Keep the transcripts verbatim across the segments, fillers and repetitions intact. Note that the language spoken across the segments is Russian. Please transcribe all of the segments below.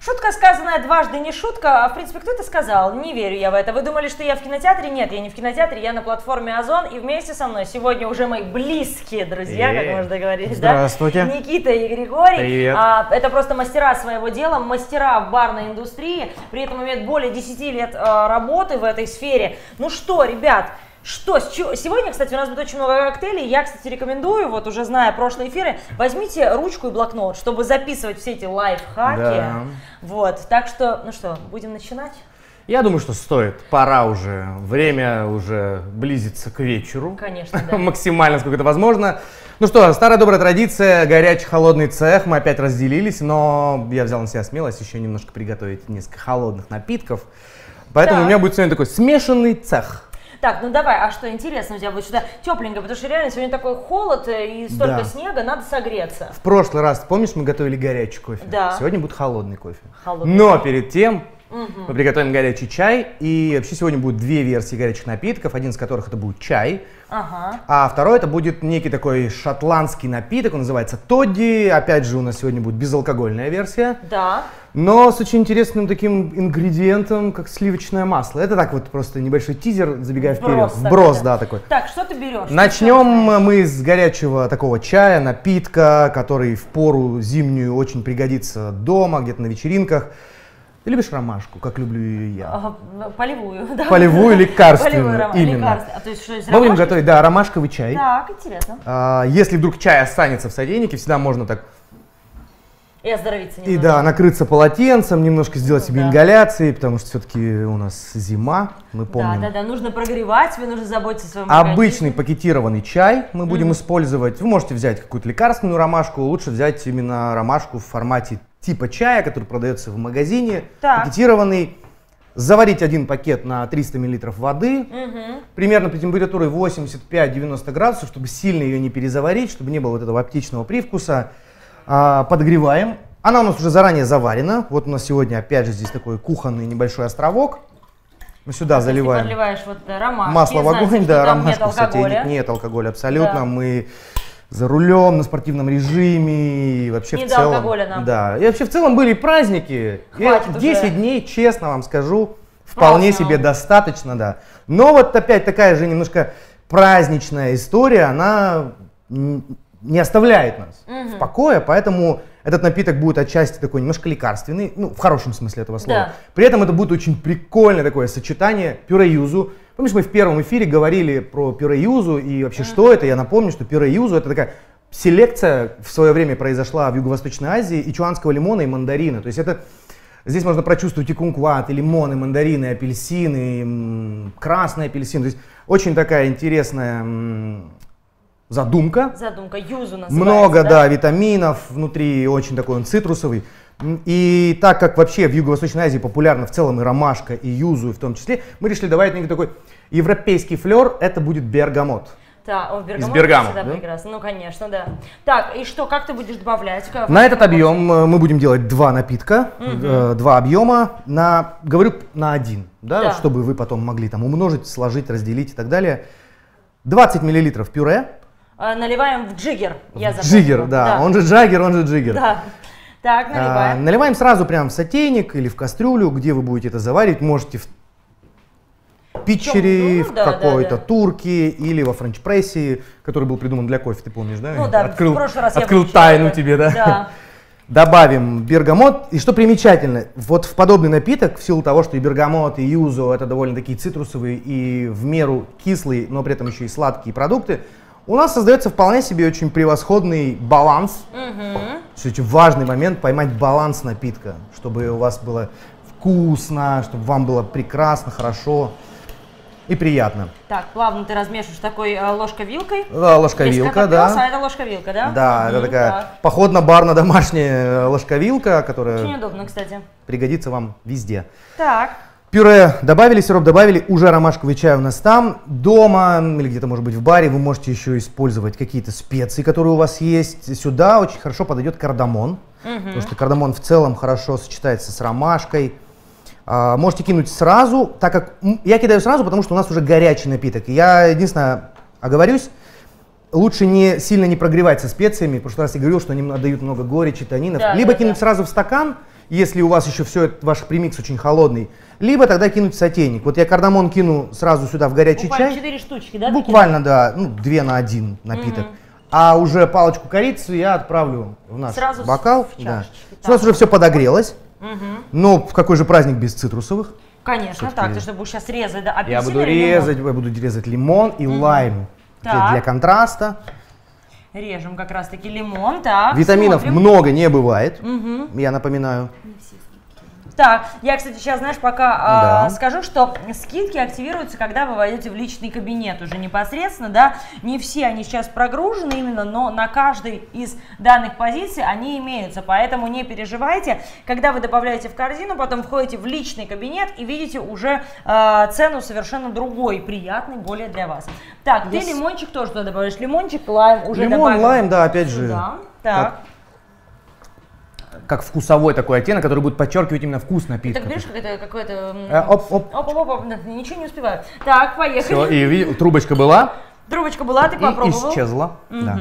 Шутка, сказанная дважды, не шутка. А в принципе, кто это сказал? Не верю я в это. Вы думали, что я в кинотеатре? Нет, я не в кинотеатре, я на платформе Озон. И вместе со мной сегодня уже мои близкие друзья, Э-э. как мы уже договорились. Здравствуйте. Да? Никита и Григорий. Привет. А, это просто мастера своего дела, мастера в барной индустрии. При этом имеют более десяти лет а, работы в этой сфере. Ну что, ребят, что, сегодня, кстати, у нас будет очень много коктейлей. Я, кстати, рекомендую, вот уже зная прошлые эфиры, возьмите ручку и блокнот, чтобы записывать все эти лайфхаки. Да. Вот, так что, ну что, будем начинать? Я думаю, что стоит. Пора уже. Время уже близится к вечеру. Конечно, да. Максимально, сколько это возможно. Ну что, старая добрая традиция, горячий холодный цех. Мы опять разделились, но я взял на себя смелость еще немножко приготовить несколько холодных напитков. Поэтому да. У меня будет сегодня такой смешанный цех. Так, ну давай, а что интересно у тебя будет сюда? Тепленько, потому что реально сегодня такой холод и столько да. снега, надо согреться. В прошлый раз, помнишь, мы готовили горячий кофе? Да. Сегодня будет холодный кофе. Холодный Но кофе. перед тем угу. мы приготовим горячий чай. И вообще сегодня будет две версии горячих напитков. Один из которых это будет чай. Ага. А второй это будет некий такой шотландский напиток. Он называется тодди. Опять же у нас сегодня будет безалкогольная версия. Да. Но с очень интересным таким ингредиентом, как сливочное масло. Это так вот просто небольшой тизер, забегая вперед. Вброс, Вброс, да, такой. Так, что ты берешь? Начнем мы с горячего такого чая, напитка, который в пору зимнюю очень пригодится дома, где-то на вечеринках. Ты любишь ромашку, как люблю ее я? Ага, полевую, да? Полевую, лекарственную, Полевую, ром... именно. Лекарство. А, то есть, что из Мы будем готовить, да, ромашковый чай. Так, интересно. А, если вдруг чай останется в сотейнике, всегда можно так... И оздоровиться немного. И да, накрыться полотенцем, немножко сделать себе да. ингаляции, потому что все-таки у нас зима, мы помним. Да, да, да, нужно прогревать, себе нужно заботиться о своем Обычный организме. пакетированный чай мы будем Mm-hmm. использовать. Вы можете взять какую-то лекарственную ромашку, лучше взять именно ромашку в формате типа чая, который продается в магазине, так. пакетированный. Заварить один пакет на триста миллилитров воды, Mm-hmm. примерно при температуре восемьдесят пять — девяносто градусов, чтобы сильно ее не перезаварить, чтобы не было вот этого аптечного привкуса. Подогреваем. Она у нас уже заранее заварена. Вот у нас сегодня опять же здесь такой кухонный небольшой островок. Мы сюда то заливаем ты подливаешь вот ромашки, масло в огонь, знаете, да, там ромашку, нет алкоголя. Нет, нет алкоголя абсолютно. Да. Мы за рулем, на спортивном режиме и вообще Не в до целом. алкоголя нам. Да, и вообще в целом были праздники. Хватит И десять уже. дней, честно вам скажу, вполне Праздновал. себе достаточно, да. Но вот опять такая же немножко праздничная история, она не оставляет нас Угу. в покое, поэтому этот напиток будет отчасти такой немножко лекарственный, ну, в хорошем смысле этого слова. Да. При этом это будет очень прикольное такое сочетание пюре юзу. Помнишь, мы в первом эфире говорили про пюре юзу и вообще, uh-huh. что это? Я напомню, что пюре юзу — это такая селекция, в свое время произошла в Юго-Восточной Азии, ичуанского лимона и мандарина. То есть это здесь можно прочувствовать и кумкват, и лимоны, мандарины, апельсины, красный апельсин. То есть очень такая интересная задумка. Задумка, юзу называется. Много, да? да, витаминов внутри, очень такой он цитрусовый. И так как вообще в Юго-Восточной Азии популярна в целом и ромашка, и юзу в том числе, мы решили добавить некий такой европейский флер, это будет бергамот. Да, о, бергамот, Из Бергамо, всегда да? прекрасно. Ну, конечно, да. Так, и что, как ты будешь добавлять? Как, На этот объем мы будем делать два напитка, Угу. э, два объема, на, говорю, на один, да, Да. чтобы вы потом могли там умножить, сложить, разделить и так далее. двадцать миллилитров пюре. А, наливаем в джиггер, я запомнила. Джиггер, да, да, он же джаггер, он же джиггер. Да. Так, наливаем. А, наливаем сразу прям в сотейник или в кастрюлю, где вы будете это заварить. Можете в питчере, Ну, в да, какой-то да, да. турке или во френч-прессе, который был придуман для кофе, ты помнишь, да? Ну да, открыл, в прошлый раз я открыл выучила тайну это. тебе, да? Да. Добавим бергамот. И что примечательно, вот в подобный напиток, в силу того, что и бергамот, и юзу это довольно такие цитрусовые и в меру кислые, но при этом еще и сладкие продукты, у нас создается вполне себе очень превосходный баланс. Угу. Это очень важный момент — поймать баланс напитка, чтобы у вас было вкусно, чтобы вам было прекрасно, хорошо и приятно. Так, плавно ты размешиваешь такой э, ложкой-вилкой. Да, ложка-вилка, да. А это ложка-вилка, да? Да, Мгм, это такая так. походно-барно-домашняя ложка-вилка, которая Очень удобно, кстати. пригодится вам везде. Так. Пюре добавили, сироп добавили, уже ромашковый чай у нас там. Дома или где-то, может быть, в баре вы можете еще использовать какие-то специи, которые у вас есть. Сюда очень хорошо подойдет кардамон, Угу. потому что кардамон в целом хорошо сочетается с ромашкой. А, можете кинуть сразу, так как м, я кидаю сразу, потому что у нас уже горячий напиток. Я единственное оговорюсь, лучше не сильно не прогревать со специями, потому что раз я говорил, что они отдают много горечи, танинов. Да, Либо да, кинуть да. сразу в стакан, если у вас еще все, ваш премикс очень холодный, либо тогда кинуть в сотейник. Вот я кардамон кину сразу сюда в горячий Буквально чай. четыре штучки, да? Буквально, да, ну, две на один напиток. Угу. А уже палочку корицы я отправлю в наш сразу бокал. В да. У нас уже все подогрелось. Угу. Но в какой же праздник без цитрусовых? Конечно, так, ты что будешь сейчас резать, да? Апельсин я буду резать, я буду резать лимон и угу. лайм для, для контраста. Режем как раз таки лимон, так. Витаминов смотрим. много не бывает, угу. я напоминаю. Так, я, кстати, сейчас, знаешь, пока да. э, скажу, что скидки активируются, когда вы войдете в личный кабинет уже непосредственно, да, не все они сейчас прогружены именно, но на каждой из данных позиций они имеются, поэтому не переживайте, когда вы добавляете в корзину, потом входите в личный кабинет и видите уже э, цену совершенно другой, приятный более для вас. Так, yes. ты лимончик тоже туда добавляешь, лимончик, лайм уже Лимон, добавим. лайм, да, опять же. Да. Так. Как... как вкусовой такой оттенок, который будет подчеркивать именно вкус напитка. Так, видишь, какой-то... какой-то... Э, оп, оп. Оп, оп, оп, ничего не успеваю. Так, поехали. Все, и види, трубочка была. Трубочка была, ты и попробовал. исчезла. Угу. Да.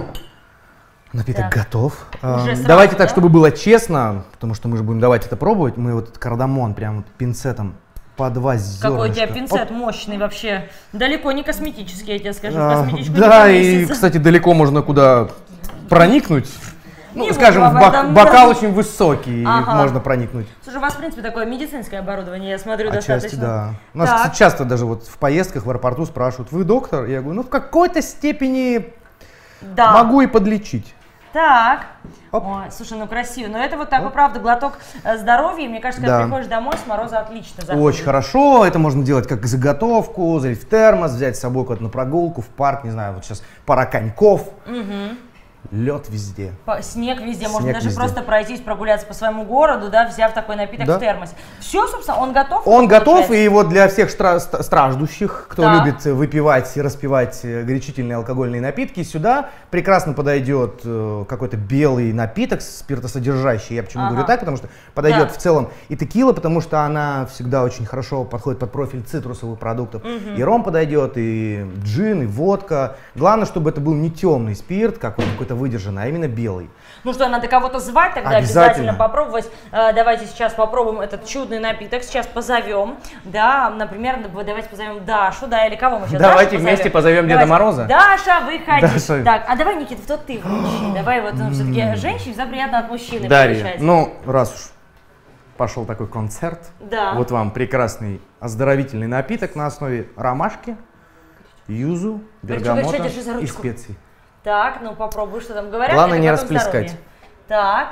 Напиток так. готов. Уже сразу, давайте да? так, чтобы было честно, потому что мы же будем давать это пробовать. Мы вот этот кардамон прям вот пинцетом по два зернышка. Какой у тебя пинцет оп. мощный вообще. Далеко не косметический, я тебе скажу. А, Косметичку да, и, кстати, далеко можно куда проникнуть. Ну, не скажем, в бок этом, бокал да. очень высокий, ага. можно проникнуть. Слушай, у вас, в принципе, такое медицинское оборудование, я смотрю, Отчасти, достаточно. да. У нас, кстати, часто даже вот в поездках в аэропорту спрашивают, вы доктор? Я говорю, ну, в какой-то степени да. могу и подлечить. Так. Ой, слушай, ну красиво. Но это вот такой, правда, глоток здоровья. И мне кажется, когда да. приходишь домой, с мороза отлично заходит. Очень хорошо. Это можно делать как заготовку, залить в термос, взять с собой куда-то на прогулку, в парк, не знаю, вот сейчас пора коньков. Угу. Лед везде. По, снег везде. Снег можно даже везде. просто пройтись, прогуляться по своему городу, да, взяв такой напиток да. в термосе. Все, собственно, он готов? Он готов, и вот для всех штра- страждущих, кто да. любит выпивать и распивать горячительные алкогольные напитки, сюда прекрасно подойдет э, какой-то белый напиток, спиртосодержащий. Я почему ага. говорю так, потому что подойдет да. в целом и текила, потому что она всегда очень хорошо подходит под профиль цитрусовых продуктов. Угу. И ром подойдет, и джин, и водка. Главное, чтобы это был не темный спирт, как он какой-то выдержанный, а именно белый. Ну что, надо кого-то звать, тогда обязательно, обязательно попробовать. Э, давайте сейчас попробуем этот чудный напиток. Сейчас позовем, да, например, давайте позовем Дашу, да, или кого мы сейчас? Давайте вместе позовем Деда Мороза. Даша, выходи. Даша. Так, а давай, Никита, кто ты мужчина? Давай вот, ну, все-таки женщине всегда приятно от мужчины Дарья, получать. ну, раз уж пошел такой концерт, да. вот вам прекрасный оздоровительный напиток на основе ромашки, юзу, бергамота и специй. Так, ну попробуй, что там говорят. Главное не расплескать. Здоровье. Так.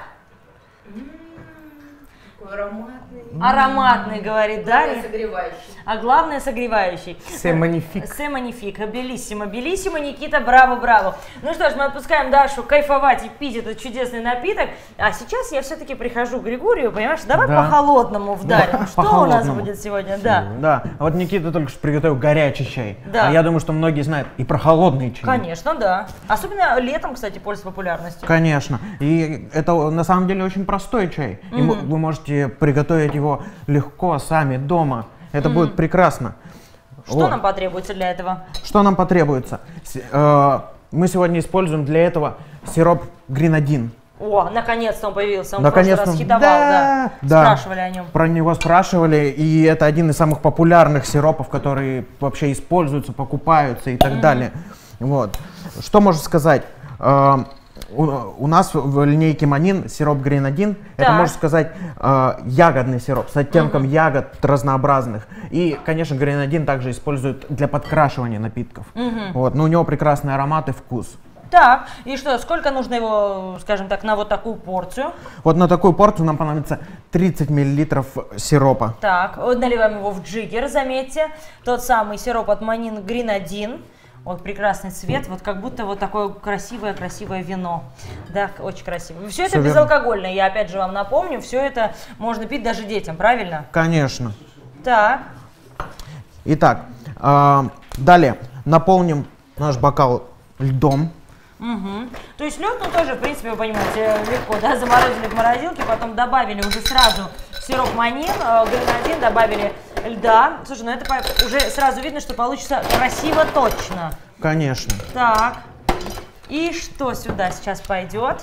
Такой ароматный. Ароматный, говорит Дарья. Согревающий. А главное согревающий. Се манифик. Се манифик. Белиссимо, белиссимо, Никита, браво, браво. Ну что ж, мы отпускаем Дашу кайфовать и пить этот чудесный напиток. А сейчас я все-таки прихожу к Григорию, понимаешь, давай да. по-холодному вдарим. Да, что по у нас будет сегодня? Да. Да. А вот Никита только что приготовил горячий чай. Да. А я думаю, что многие знают и про холодный чай. Конечно, да. Особенно летом, кстати, пользуется популярностью. Конечно. И это на самом деле очень простой чай. Mm-hmm. И вы можете приготовить его легко сами дома. Это mm-hmm. будет прекрасно. Что вот. нам потребуется для этого? Что нам потребуется? С- э- мы сегодня используем для этого сироп гренадин. О, наконец-то он появился. Он наконец-то. в прошлый раз хитовал, да, да. да. Спрашивали о нем. Про него спрашивали, и это один из самых популярных сиропов, которые вообще используются, покупаются и так mm-hmm. далее. Вот. Что можно сказать? Э- У, у нас в линейке Манин сироп гренадин, это, можно сказать, э, ягодный сироп с оттенком угу. ягод разнообразных. И, конечно, гренадин также используют для подкрашивания напитков. Угу. Вот, но у него прекрасный аромат и вкус. Так, и что, сколько нужно его, скажем так, на вот такую порцию? Вот на такую порцию нам понадобится тридцать миллилитров сиропа. Так, вот наливаем его в джиггер, заметьте. Тот самый сироп от Манин гренадин. Вот прекрасный цвет, вот как будто вот такое красивое-красивое вино. Да, очень красиво. Все это все безалкогольное, я опять же вам напомню, все это можно пить даже детям, правильно? Конечно. Так. Итак, э, далее наполним наш бокал льдом. Угу. То есть лед, ну тоже, в принципе, вы понимаете, легко, да, заморозили в морозилке, потом добавили уже сразу сироп Манин, э, гренадин, добавили льда. Слушай, ну это уже сразу видно, что получится красиво точно. Конечно. Так. И что сюда сейчас пойдет?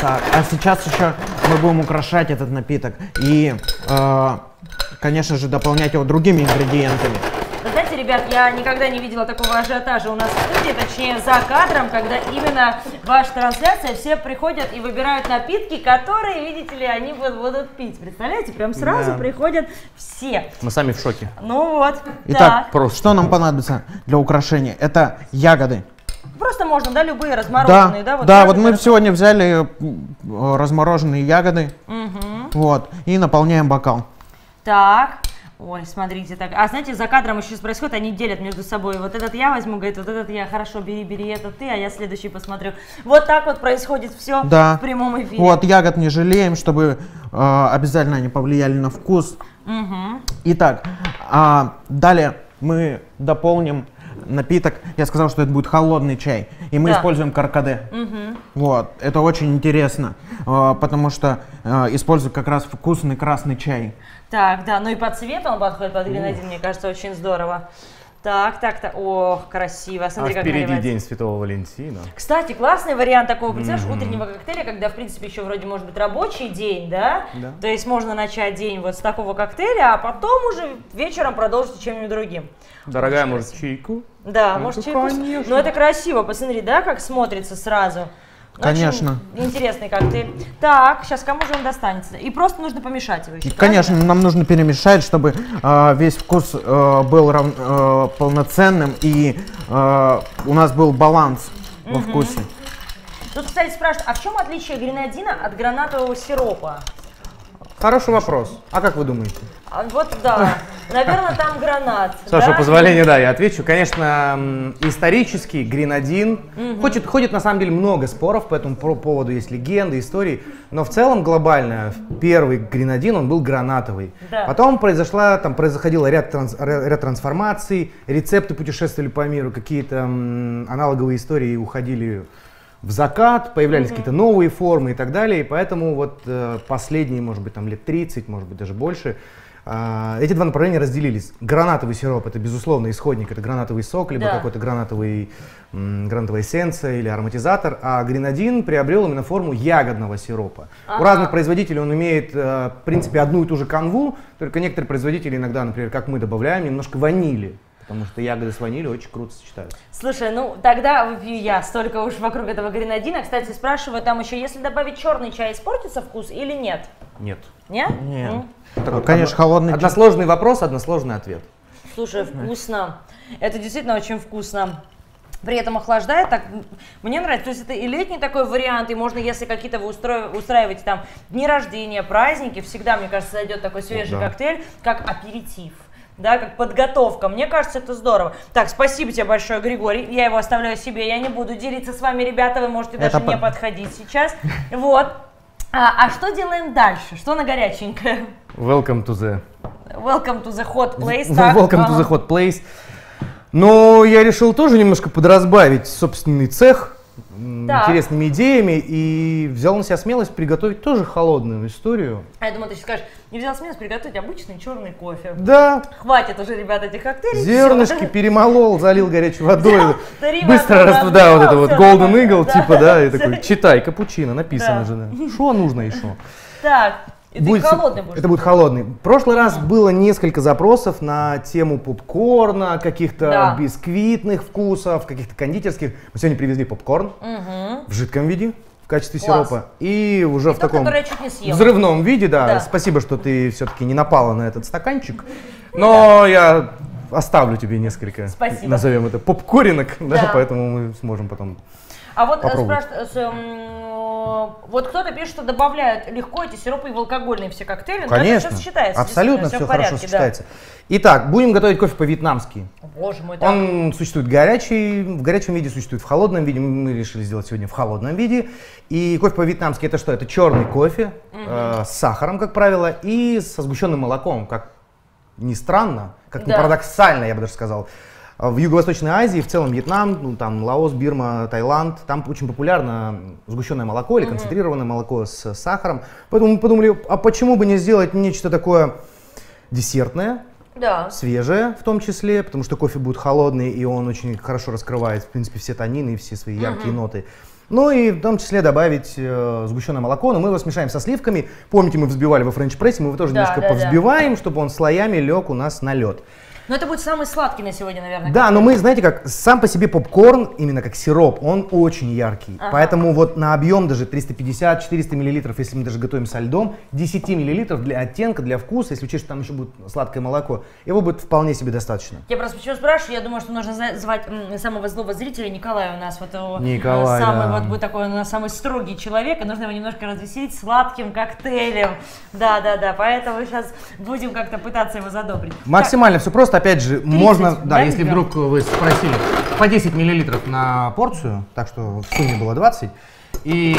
Так, а сейчас еще мы будем украшать этот напиток и, э, конечно же, дополнять его другими ингредиентами. Вы знаете, ребят, я никогда не видела такого ажиотажа у нас в студии, точнее за кадром, когда именно ваша трансляция, все приходят и выбирают напитки, которые, видите ли, они будут пить. Представляете, прям сразу Да. приходят все. Мы сами в шоке. Ну вот, Итак, так. что нам понадобится для украшения? Это ягоды. Просто можно, да, любые размороженные, да? Да, да, вот ягоды, мы раз- сегодня взяли э, размороженные ягоды, Мгм. вот, и наполняем бокал. Так. Ой, смотрите, так. А знаете, за кадром еще сейчас происходит, они делят между собой. Вот этот я возьму, говорит, вот этот я, хорошо, бери, бери, этот ты, а я следующий посмотрю. Вот так вот происходит все Да. в прямом эфире. Вот, ягод не жалеем, чтобы э, обязательно они повлияли на вкус. Мгм. Итак, а, далее мы дополним напиток. Я сказал, что это будет холодный чай, и мы Да. используем каркаде. Мгм. Вот, это очень интересно, э, потому что э, используют как раз вкусный красный чай. Так, да, ну и по цвету он подходит под гренадин, мне кажется, очень здорово. Так, так, так, ох, красиво, А смотри, как впереди наливается. День Святого Валентина. Кстати, классный вариант такого, представляешь, утреннего коктейля, когда, в принципе, еще вроде может быть рабочий день, да? Да. То есть можно начать день вот с такого коктейля, а потом уже вечером продолжить чем-нибудь другим. Дорогая, Очень может, красиво. чайку? Да, Ну, может, ну, чайку с- конечно. Ну, это красиво, посмотри, да, как смотрится сразу. Конечно. Очень интересный коктейль. Так, сейчас кому же он достанется? И просто нужно помешать его еще, Конечно, нам нужно перемешать, чтобы э, весь вкус э, был рав- э, полноценным и э, у нас был баланс во вкусе. Тут, кстати, спрашивают, а в чем отличие гренадина от гранатового сиропа? Хороший вопрос. А как вы думаете? А вот да, наверное, там гранат. С вашего да? позволения, да, я отвечу. Конечно, м, исторический гренадин. Ходит, ходит на самом деле много споров по этому про- поводу, есть легенды, истории. Но в целом глобально первый гренадин, он был гранатовый. Да. Потом произошла, там происходило ряд, транс- ря- ряд трансформаций, рецепты путешествовали по миру, какие-то м, аналоговые истории уходили в закат, появлялись какие-то новые формы и так далее. И поэтому вот э, последние, может быть, там лет тридцать, может быть, даже больше, э, эти два направления разделились. Гранатовый сироп — это, безусловно, исходник, это гранатовый сок, либо Да. какой-то гранатовый, м, гранатовая эссенция или ароматизатор. А гренадин приобрел именно форму ягодного сиропа. У Ага. разных производителей он имеет, э, в принципе, одну и ту же канву, только некоторые производители иногда, например, как мы, добавляем немножко ванили. Потому что ягоды с ванилью очень круто сочетаются. Слушай, ну тогда выпью я, столько уж вокруг этого гренадина. Кстати, спрашиваю, там еще, если добавить черный чай, испортится вкус или нет? Нет. Нет? Нет. Ну, Такой Конечно, холодный чай. Односложный вопрос, односложный ответ. слушай, вкусно. Это действительно очень вкусно. При этом охлаждает так, м, мне нравится, то есть это и летний такой вариант, и можно, если какие-то вы устро- устраиваете там дни рождения, праздники, всегда, мне кажется, зайдет такой свежий да. коктейль, как аперитив. Да, как подготовка. Мне кажется, это здорово. Так, спасибо тебе большое, Григорий. Я его оставляю себе, я не буду делиться с вами, ребята, вы можете даже Это не по- подходить сейчас. Вот. А, а что делаем дальше? Что на горяченькое? Welcome to the, Welcome to the hot place. Так, welcome to ага. the hot place. Но я решил тоже немножко подразбавить собственный цех м, Так. интересными идеями и взял на себя смелость приготовить тоже холодную историю. А я думаю, ты сейчас скажешь, не взял смелость приготовить обычный черный кофе. Да, Хватит уже, ребята, этих коктейлей. зернышки всё. перемолол, залил горячей водой. три Быстро раза раз, да, вот это вот разбил, Golden всё Eagle, нормально, типа, да, и всё. такой, читай, капучино, написано Да. же, да. Что нужно еще? Так, и ты Будет- холодный будешь. Это будет холодный. В прошлый раз было несколько запросов на тему попкорна, каких-то Да. бисквитных вкусов, каких-то кондитерских. Мы сегодня привезли попкорн Мгм. в жидком виде в качестве Класс. сиропа. И уже И в тот, таком который я чуть не съела. взрывном виде, да. Да. Спасибо, что ты все-таки не напала на этот стаканчик. Но я оставлю тебе несколько, Спасибо. назовем это, попкоринок, да, Да. поэтому мы сможем потом. А вот э, Попробуй. спрашивают, с, эм, вот кто-то пишет, что добавляют легко эти сиропы и в алкогольные все коктейли. но это Конечно, всё сочетается, абсолютно действительно, все в хорошо порядке, да. сочетается. Итак, будем готовить кофе по-вьетнамски. Боже мой, так. Он существует горячий, в горячем виде, существует в холодном виде. Мы решили сделать сегодня в холодном виде. И кофе по-вьетнамски — это что? Это черный кофе э, с сахаром, как правило, и со сгущенным молоком, как ни странно, как ни Да. парадоксально, я бы даже сказал. В Юго-Восточной Азии, в целом Вьетнам, ну, там Лаос, Бирма, Таиланд, там очень популярно сгущенное молоко или концентрированное молоко с сахаром. Поэтому мы подумали, а почему бы не сделать нечто такое десертное, Да. свежее в том числе, потому что кофе будет холодный, и он очень хорошо раскрывает, в принципе, все танины и все свои яркие ноты. Ну и в том числе добавить э, сгущенное молоко, но мы его смешаем со сливками. Помните, мы взбивали во френч-прессе, мы его тоже Да, немножко да, повзбиваем, чтобы он слоями лег у нас на лед. Но это будет самый сладкий на сегодня, наверное. Да, но мы, знаете как, сам по себе попкорн, именно как сироп, он очень яркий. Ага. Поэтому вот на объем даже триста пятьдесят — четыреста миллилитров, если мы даже готовим со льдом, десять миллилитров для оттенка, для вкуса, если учесть, что там еще будет сладкое молоко, его будет вполне себе достаточно. Я просто почему спрашиваю, я думаю, что нужно за- звать м, самого злого зрителя, Николая у нас, вот его, Николай, э, самый да. вот будет такой у нас самый строгий человек, и нужно его немножко развеселить сладким коктейлем. Да, да, да, поэтому сейчас будем как-то пытаться его задобрить. Максимально все просто, опять же, можно, да, да, если миллиграмм? вдруг вы спросили, по десять миллилитров на порцию, так что в сумме было двадцать. И...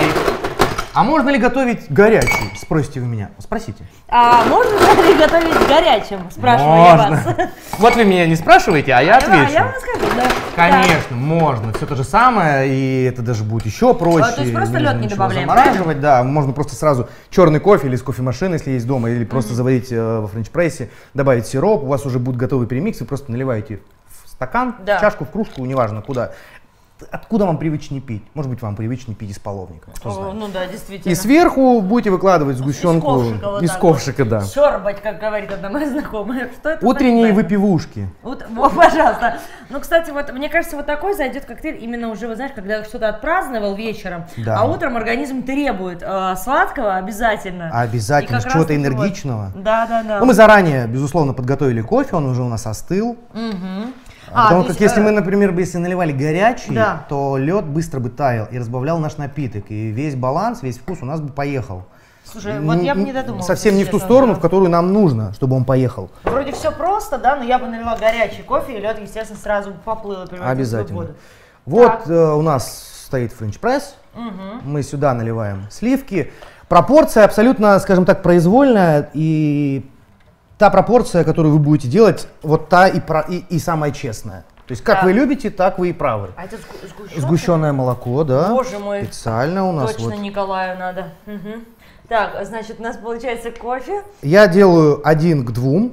А можно ли готовить горячий, спросите вы меня, спросите. А можно ли готовить горячим, спрашиваю я вас. Вот вы меня не спрашиваете, а я А отвечу. я вам скажу, да. Конечно, можно. Все то же самое, и это даже будет еще проще. А, то есть просто нужно лед не ничего добавляем, замораживать, да. Можно просто сразу черный кофе или из кофемашины, если есть дома, или просто заварить э, во френч-прессе, добавить сироп, у вас уже будет готовый премикс, вы просто наливаете в стакан, Да. в чашку, в кружку, неважно куда. Откуда вам привычнее пить? Может быть, вам привычнее пить из половника, кто О, знает. ну да, действительно. И сверху будете выкладывать сгущенку Из ковшика вот из так ковшика, да. Сёрбать, как говорит одна моя знакомая. Что это Утренние значит? выпивушки. Вот, вот, пожалуйста. Ну, кстати, вот мне кажется, вот такой зайдет коктейль именно уже, вот знаешь, когда что-то отпраздновал вечером, Да. а утром организм требует э, сладкого обязательно. Обязательно, И как чего-то раз-таки вот- энергичного. Да, да, да. Ну, мы заранее, безусловно, подготовили кофе, он уже у нас остыл. Мгм. А, потому то как есть, если э, мы, например, если наливали горячий, Да. то лед быстро бы таял и разбавлял наш напиток. И весь баланс, весь вкус у нас бы поехал. Слушай, вот я бы не Н- додумалась. Совсем не в ту честно, сторону, да. в которую нам нужно, чтобы он поехал. Вроде все просто, да, но я бы налила горячий кофе, и лед, естественно, сразу поплыл. Обязательно. Вот Так. э, у нас стоит френч-пресс. Мы сюда наливаем сливки. Пропорция абсолютно, скажем так, произвольная. И та пропорция, которую вы будете делать, вот та и, про- и, и самая честная. То есть как Так. вы любите, так вы и правы. А это сгу- сгущенка? Сгущенное молоко, да. Боже мой. Специально у нас Точно вот. Николаю надо. Мгм. Так, значит, у нас получается кофе. Я делаю один к двум.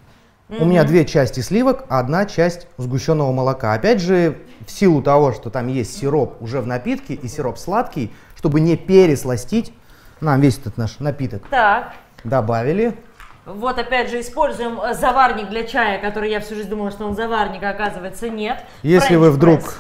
У меня две части сливок, а одна часть сгущенного молока. Опять же, в силу того, что там есть сироп уже в напитке и сироп сладкий, чтобы не пересластить нам весь этот наш напиток, Так. добавили. Вот опять же используем э, заварник для чая, который я всю жизнь думала, что он заварник, а оказывается нет. Если French вы вдруг press.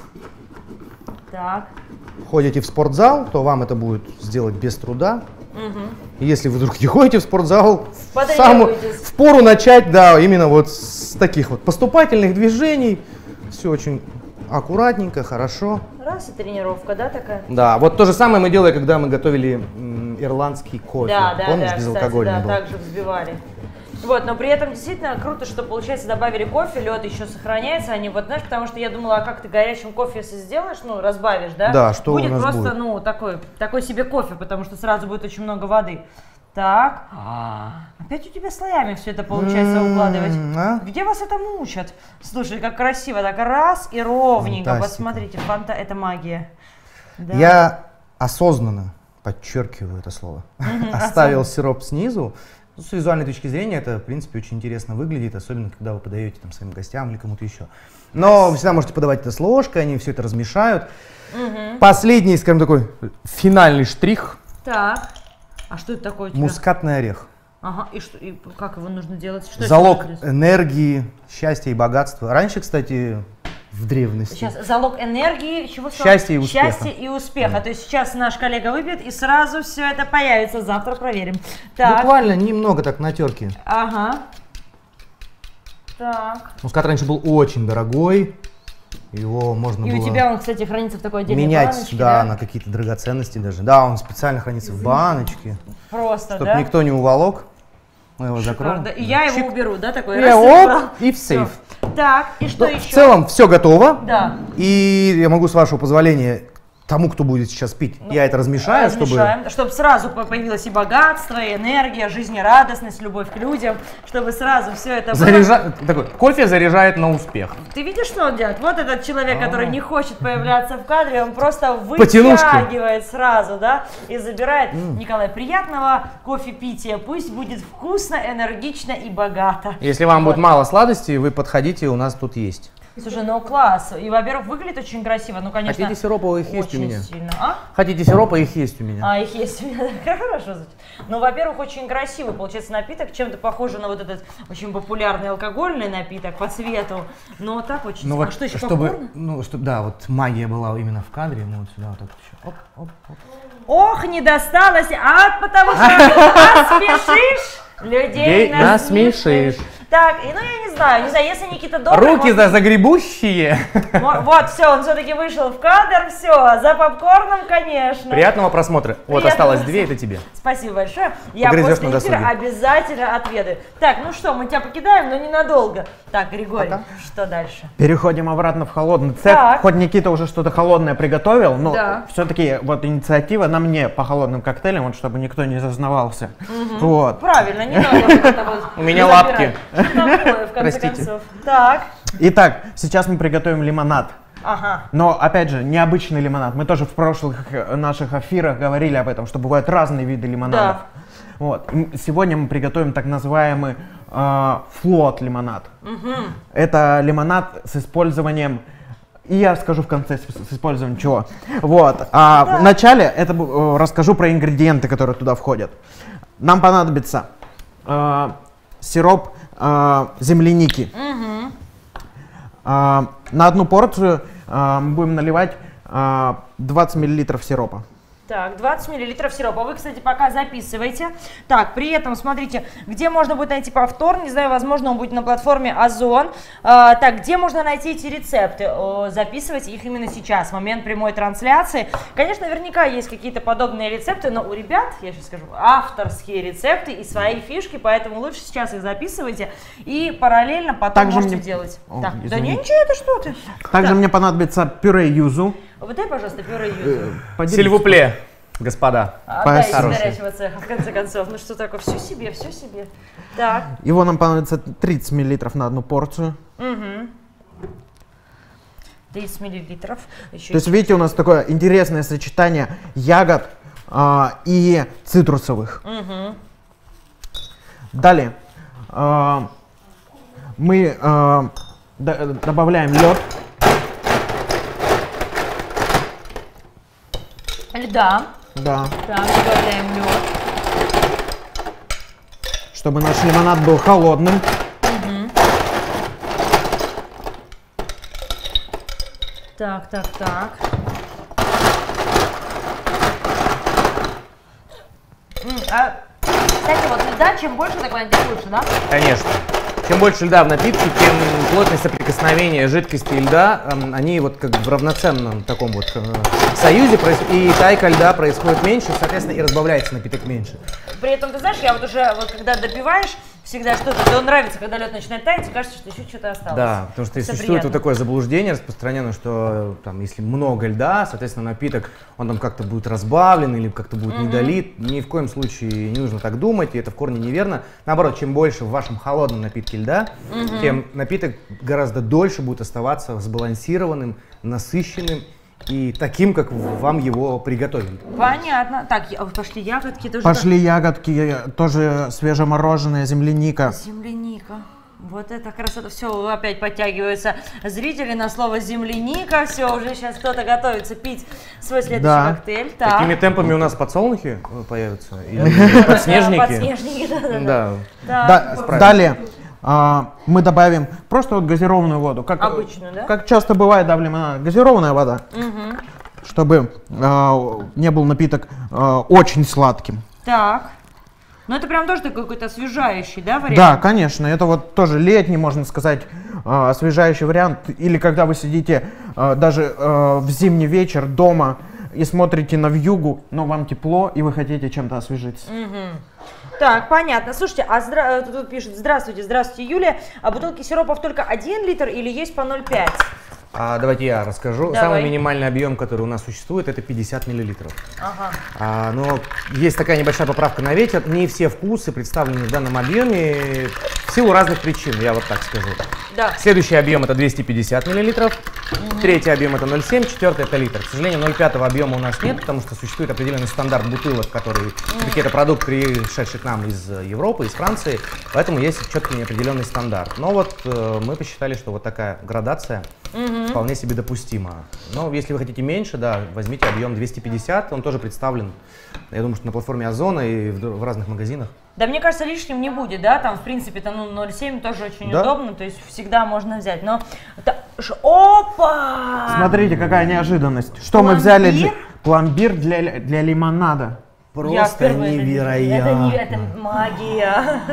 Так. ходите в спортзал, то вам это будет сделать без труда. И если вы вдруг не ходите в спортзал, в, самую, Потренируйтесь. в пору начать, да, именно вот с таких вот поступательных движений. Все очень аккуратненько, хорошо. Раз и тренировка, да, такая? Да, вот то же самое мы делали, когда мы готовили м, ирландский кофе. Да, да, Помнишь, да, кстати, безалкогольный да, был. также взбивали. Вот, но при этом действительно круто, что, получается, добавили кофе, лед еще сохраняется, они вот, знаешь, потому что я думала, а как ты горячим кофе если сделаешь, ну, разбавишь, да? Да, что у будет нас просто, будет? ну, такой, такой себе кофе, потому что сразу будет очень много воды. Так, опять у тебя слоями все это получается М, укладывать. а? Где вас этому учат? Слушай, как красиво, так раз и ровненько, Фантастика. посмотрите, фанта, это магия. Да. Я осознанно, подчеркиваю это слово, оставил сироп снизу. Ну, с визуальной точки зрения это, в принципе, очень интересно выглядит, особенно когда вы подаете там своим гостям или кому-то еще. Но вы всегда можете подавать это с ложкой, они все это размешают. Последний, скажем, такой финальный штрих – Так, а что это такое у тебя? мускатный орех. Ага, и, что, и как его нужно делать? Что Залог это нужно делать? энергии, счастья и богатства. Раньше, кстати, в древности. Сейчас залог энергии, чего сказал? Счастья и успеха. Счастья и успеха. То есть сейчас наш коллега выпьет и сразу все это появится. Завтра проверим. Так, Буквально немного так на терке. ага. Так. Мускат раньше был очень дорогой, его можно И было у тебя он, кстати, хранится в такой отдельной менять, баночке, да, да? на какие-то драгоценности даже. Да, он специально хранится в баночке, Просто, чтобы да? никто не уволок. Мы его закроем. Правда. И я его Чик. уберу, да, такой? И раз оп, убрал. и в сейф. Всё. Так, и что Ну, еще? в целом все готово. Да. И я могу, с вашего позволения, тому, кто будет сейчас пить, я это размешаю, чтобы... Размешаем, чтобы сразу по- появилось и богатство, и энергия, жизнерадостность, любовь к людям, чтобы сразу все это было. Заряжа... Такой, кофе заряжает на успех. Ты видишь, что он делает? Вот этот человек, который не хочет появляться в кадре, он просто Потянушки. вытягивает сразу, да, и забирает. Николай, приятного кофе-пития, пусть будет вкусно, энергично и богато. Если вам Вот. будет мало сладостей, вы подходите, у нас тут есть. Слушай, ну класс. И, во-первых, выглядит очень красиво. Ну, конечно, Хотите сиропа, их есть у очень меня. сильно. А? Хотите сиропа, их есть у меня. А, их есть у меня. Хорошо звучит. Ну, во-первых, очень красивый, получается, напиток. Чем-то похоже на вот этот очень популярный алкогольный напиток по цвету. Но так очень... Ну а вот, что еще, чтобы, попкорн? ну, чтобы, да, вот магия была именно в кадре, ну вот сюда вот так еще. Оп, оп, оп. Ох, не досталось, а потому что спешишь, людей насмешишь. Так, и, ну я не знаю, не знаю, если Никита Добрый... Руки за загребущие. Вот, все, он все-таки вышел в кадр, все, за попкорном, конечно. Приятного просмотра. Вот Приятного. осталось две, это тебе. Спасибо большое. Я Погрызешь после на эфира досуге. обязательно отведаю. Так, ну что, мы тебя покидаем, но ненадолго. Так, Григорий, Пока. что дальше? Переходим обратно в холодный цех. Так. Хоть Никита уже что-то холодное приготовил, но Да. все-таки вот инициатива на мне по холодным коктейлям, вот чтобы никто не зазнавался. Вот. Правильно, не надо вот это вот У меня забирать. лапки. Что такое, в конце Простите. концов? Так, Итак, сейчас мы приготовим лимонад. ага. Но, опять же, необычный лимонад. Мы тоже в прошлых э, наших эфирах говорили об этом, что бывают разные виды лимонадов. Да. Вот. М, Сегодня мы приготовим так называемый э, флот лимонад. Это лимонад с использованием... И я скажу в конце, с, с использованием чего. Вот. А в начале это, бу- э, расскажу про ингредиенты, которые туда входят. Нам понадобится э, сироп э, земляники. Э, на одну порцию э, мы будем наливать э, двадцать миллилитров сиропа. Так, двадцать миллилитров сиропа. Вы, кстати, пока записывайте. Так, при этом, смотрите, где можно будет найти повтор, не знаю, возможно, он будет на платформе Озон. А, так, где можно найти эти рецепты? О, записывайте их именно сейчас, в момент прямой трансляции. Конечно, наверняка есть какие-то подобные рецепты, но у ребят, я сейчас скажу, авторские рецепты и свои фишки, поэтому лучше сейчас их записывайте и параллельно потом Также можете мне- делать. О, Так, да извини. не, ничего, это что ты? Также Так, мне понадобится пюре юзу. вот дай, пожалуйста, пюре юзу. Поделитесь. Сильвупле, господа. Отдай из Хороший. горячего цеха, в конце концов. Ну что такое, все себе, все себе. Так, Его нам понадобится тридцать миллилитров на одну порцию. тридцать миллилитров. Еще То есть, видите, у нас такое интересное сочетание ягод а, и цитрусовых. Далее а, мы а, д- добавляем лед. льда. Да, Так, добавляем лед. чтобы наш лимонад был холодным. Так, так, так. М, а, кстати, вот льда, чем больше, так понимаете, тем лучше, да? Конечно. Чем больше льда в напитке, тем плотность соприкосновения жидкости и льда, эм, они вот как в равноценном таком вот э, союзе, проис- и тайка льда происходит меньше, соответственно, и разбавляется напиток меньше. При этом, ты знаешь, я вот уже, вот когда допиваешь, всегда что-то, то нравится, когда лед начинает таять, и кажется, что еще что-то осталось. Да, потому что Всё существует приятно. вот такое заблуждение распространенное, что там, если много льда, соответственно, напиток, он там как-то будет разбавлен или как-то будет недолит. Ни в коем случае не нужно так думать, и это в корне неверно. Наоборот, чем больше в вашем холодном напитке льда, тем напиток гораздо дольше будет оставаться сбалансированным, насыщенным и таким, как вам его приготовили. Понятно. Так, я- пошли ягодки тоже. Пошли ягодки, тоже свежемороженая земляника. Земляника. Вот это красота. Все, опять подтягиваются зрители на слово земляника. Все, уже сейчас кто-то готовится пить свой следующий Да. коктейль. Так. Такими темпами у нас подсолнухи э, появятся? Или подснежники? Подснежники, да, да, да. Да. Так. Да, далее а, мы добавим просто вот газированную воду. Как, Обычную, да? Как часто бывает, да, в лимонад, газированная вода. Чтобы а, не был напиток а, очень сладким. Так. Ну это прям тоже такой какой-то освежающий, да, вариант? Да, конечно, это вот тоже летний, можно сказать, а, освежающий вариант. Или когда вы сидите а, даже а, в зимний вечер дома и смотрите на вьюгу, но вам тепло, и вы хотите чем-то освежиться. Так, понятно. Слушайте, а здра... э, тут пишет: здравствуйте, здравствуйте, Юлия. А бутылки сиропов только один литр или есть по ноль целых пять? А давайте я расскажу. Давай. Самый минимальный объем, который у нас существует, это пятьдесят миллилитров. Ага. А, но есть такая небольшая поправка на ветер. Не все вкусы представлены в данном объеме в силу разных причин, я вот так скажу. Да. Следующий объем это двести пятьдесят миллилитров. Третий объем это ноль семь, четвертый это литр. К сожалению, ноль пять объема у нас нет, потому что существует определенный стандарт бутылок, который какие-то продукты, пришедшие к нам из Европы, из Франции, поэтому есть четкий определенный стандарт. Но вот э, мы посчитали, что вот такая градация угу. вполне себе допустима. Но если вы хотите меньше, да, возьмите объем двести пятьдесят, он тоже представлен, я думаю, что на платформе Озона и в, в разных магазинах. Да, мне кажется, лишним не будет, да, там, в принципе-то, ну, ноль семь тоже очень да. удобно, то есть всегда можно взять, но... Это... Опа! Смотрите, какая неожиданность. Что пломбир? мы взяли? Для... Пломбир для, для лимонада. Просто невероятно. Это, это, это магия.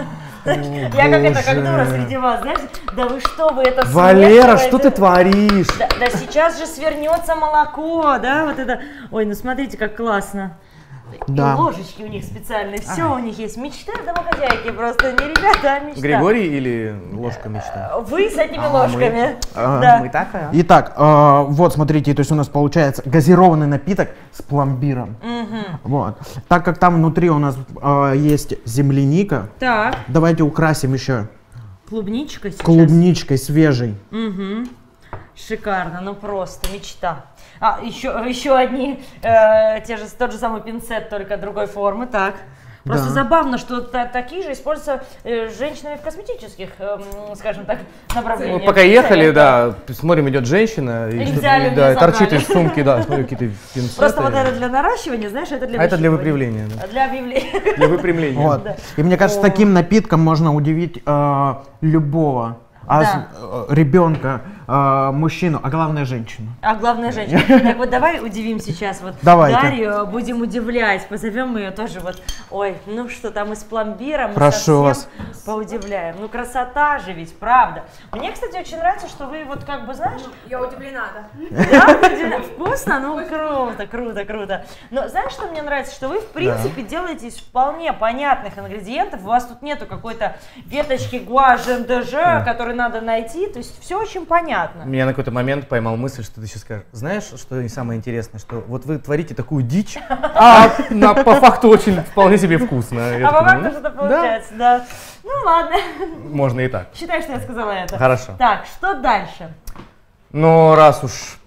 Я как это, как дура среди вас, знаете, да вы что, вы это Валера, что ты творишь? Да, да сейчас же свернется молоко, да, вот это. Ой, ну смотрите, как классно. Да. И ложечки у них специальные, все а. у них есть. Мечта домохозяйки, просто не ребята, а мечта. Григорий или ложка мечта? Вы с этими а, ложками. Мы, а, да. мы такая. Итак, э, вот смотрите, то есть у нас получается газированный напиток с пломбиром. Угу. Вот. Так как там внутри у нас э, есть земляника, так. давайте украсим еще клубничкой сейчас. Клубничкой свежей. Угу. Шикарно, ну просто мечта. А, еще, еще одни, э, те же, тот же самый пинцет, только другой формы, так. Просто да. забавно, что та, такие же используются э, женщинами в косметических, э, скажем так, направлениях. Мы пока ехали, да, смотрим, идет женщина, и, и да, торчит из сумки, да, смотрю, какие-то пинцеты. Просто вот это для наращивания, знаешь, это для А это для выпрямления. Да. Для объявления. Для выпрямления. Вот. Да. И мне кажется, О. таким напитком можно удивить э, любого. А да. э, ребенка, э, мужчину, а главное женщину. А главное женщину. Так вот давай удивим сейчас вот Давайте. Дарью, будем удивлять, позовем ее тоже вот, ой, ну что там и с пломбиром, Прошу мы вас. поудивляем. Ну красота же ведь, правда. Мне, кстати, очень нравится, что вы вот как бы, знаешь... Я удивлена, да. Да, удивлена. Вкусно? Ну круто, круто, круто. Но знаешь, что мне нравится? Что вы, в принципе, да. делаете из вполне понятных ингредиентов. У вас тут нету какой-то веточки гуа жен-де-же, да. который надо найти, то есть все очень понятно. Меня на какой-то момент поймал мысль, что ты сейчас скажешь, знаешь, что самое интересное, что вот вы творите такую дичь, а по факту очень вполне себе вкусно. А по факту что-то получается, да. Ну ладно. Можно и так. Считай, что я сказала это. Хорошо. Так, что дальше? Ну, раз уж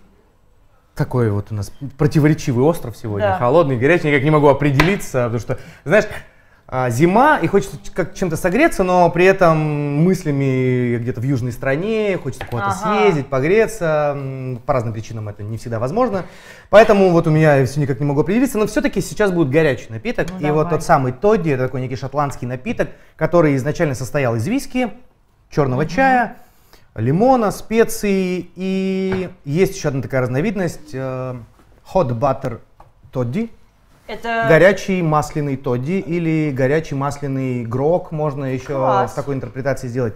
такой вот у нас противоречивый остров сегодня, холодный, горячий, никак не могу определиться, потому что, знаешь, зима, и хочется как чем-то согреться, но при этом мыслями где-то в южной стране, хочется куда-то ага. съездить, погреться. По разным причинам это не всегда возможно. Поэтому вот у меня я все никак не могу определиться, но все-таки сейчас будет горячий напиток. Ну, и давай. Вот тот самый тодди, это такой некий шотландский напиток, который изначально состоял из виски, черного угу. чая, лимона, специй. И есть еще одна такая разновидность, э, hot butter тодди. Это... Горячий масляный тодди или горячий масляный грок можно еще Класс. В такой интерпретации сделать.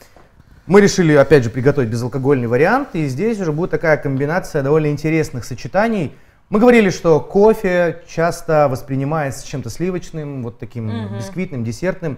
Мы решили, опять же, приготовить безалкогольный вариант, и здесь уже будет такая комбинация довольно интересных сочетаний. Мы говорили, что кофе часто воспринимается чем-то сливочным, вот таким mm-hmm. бисквитным, десертным,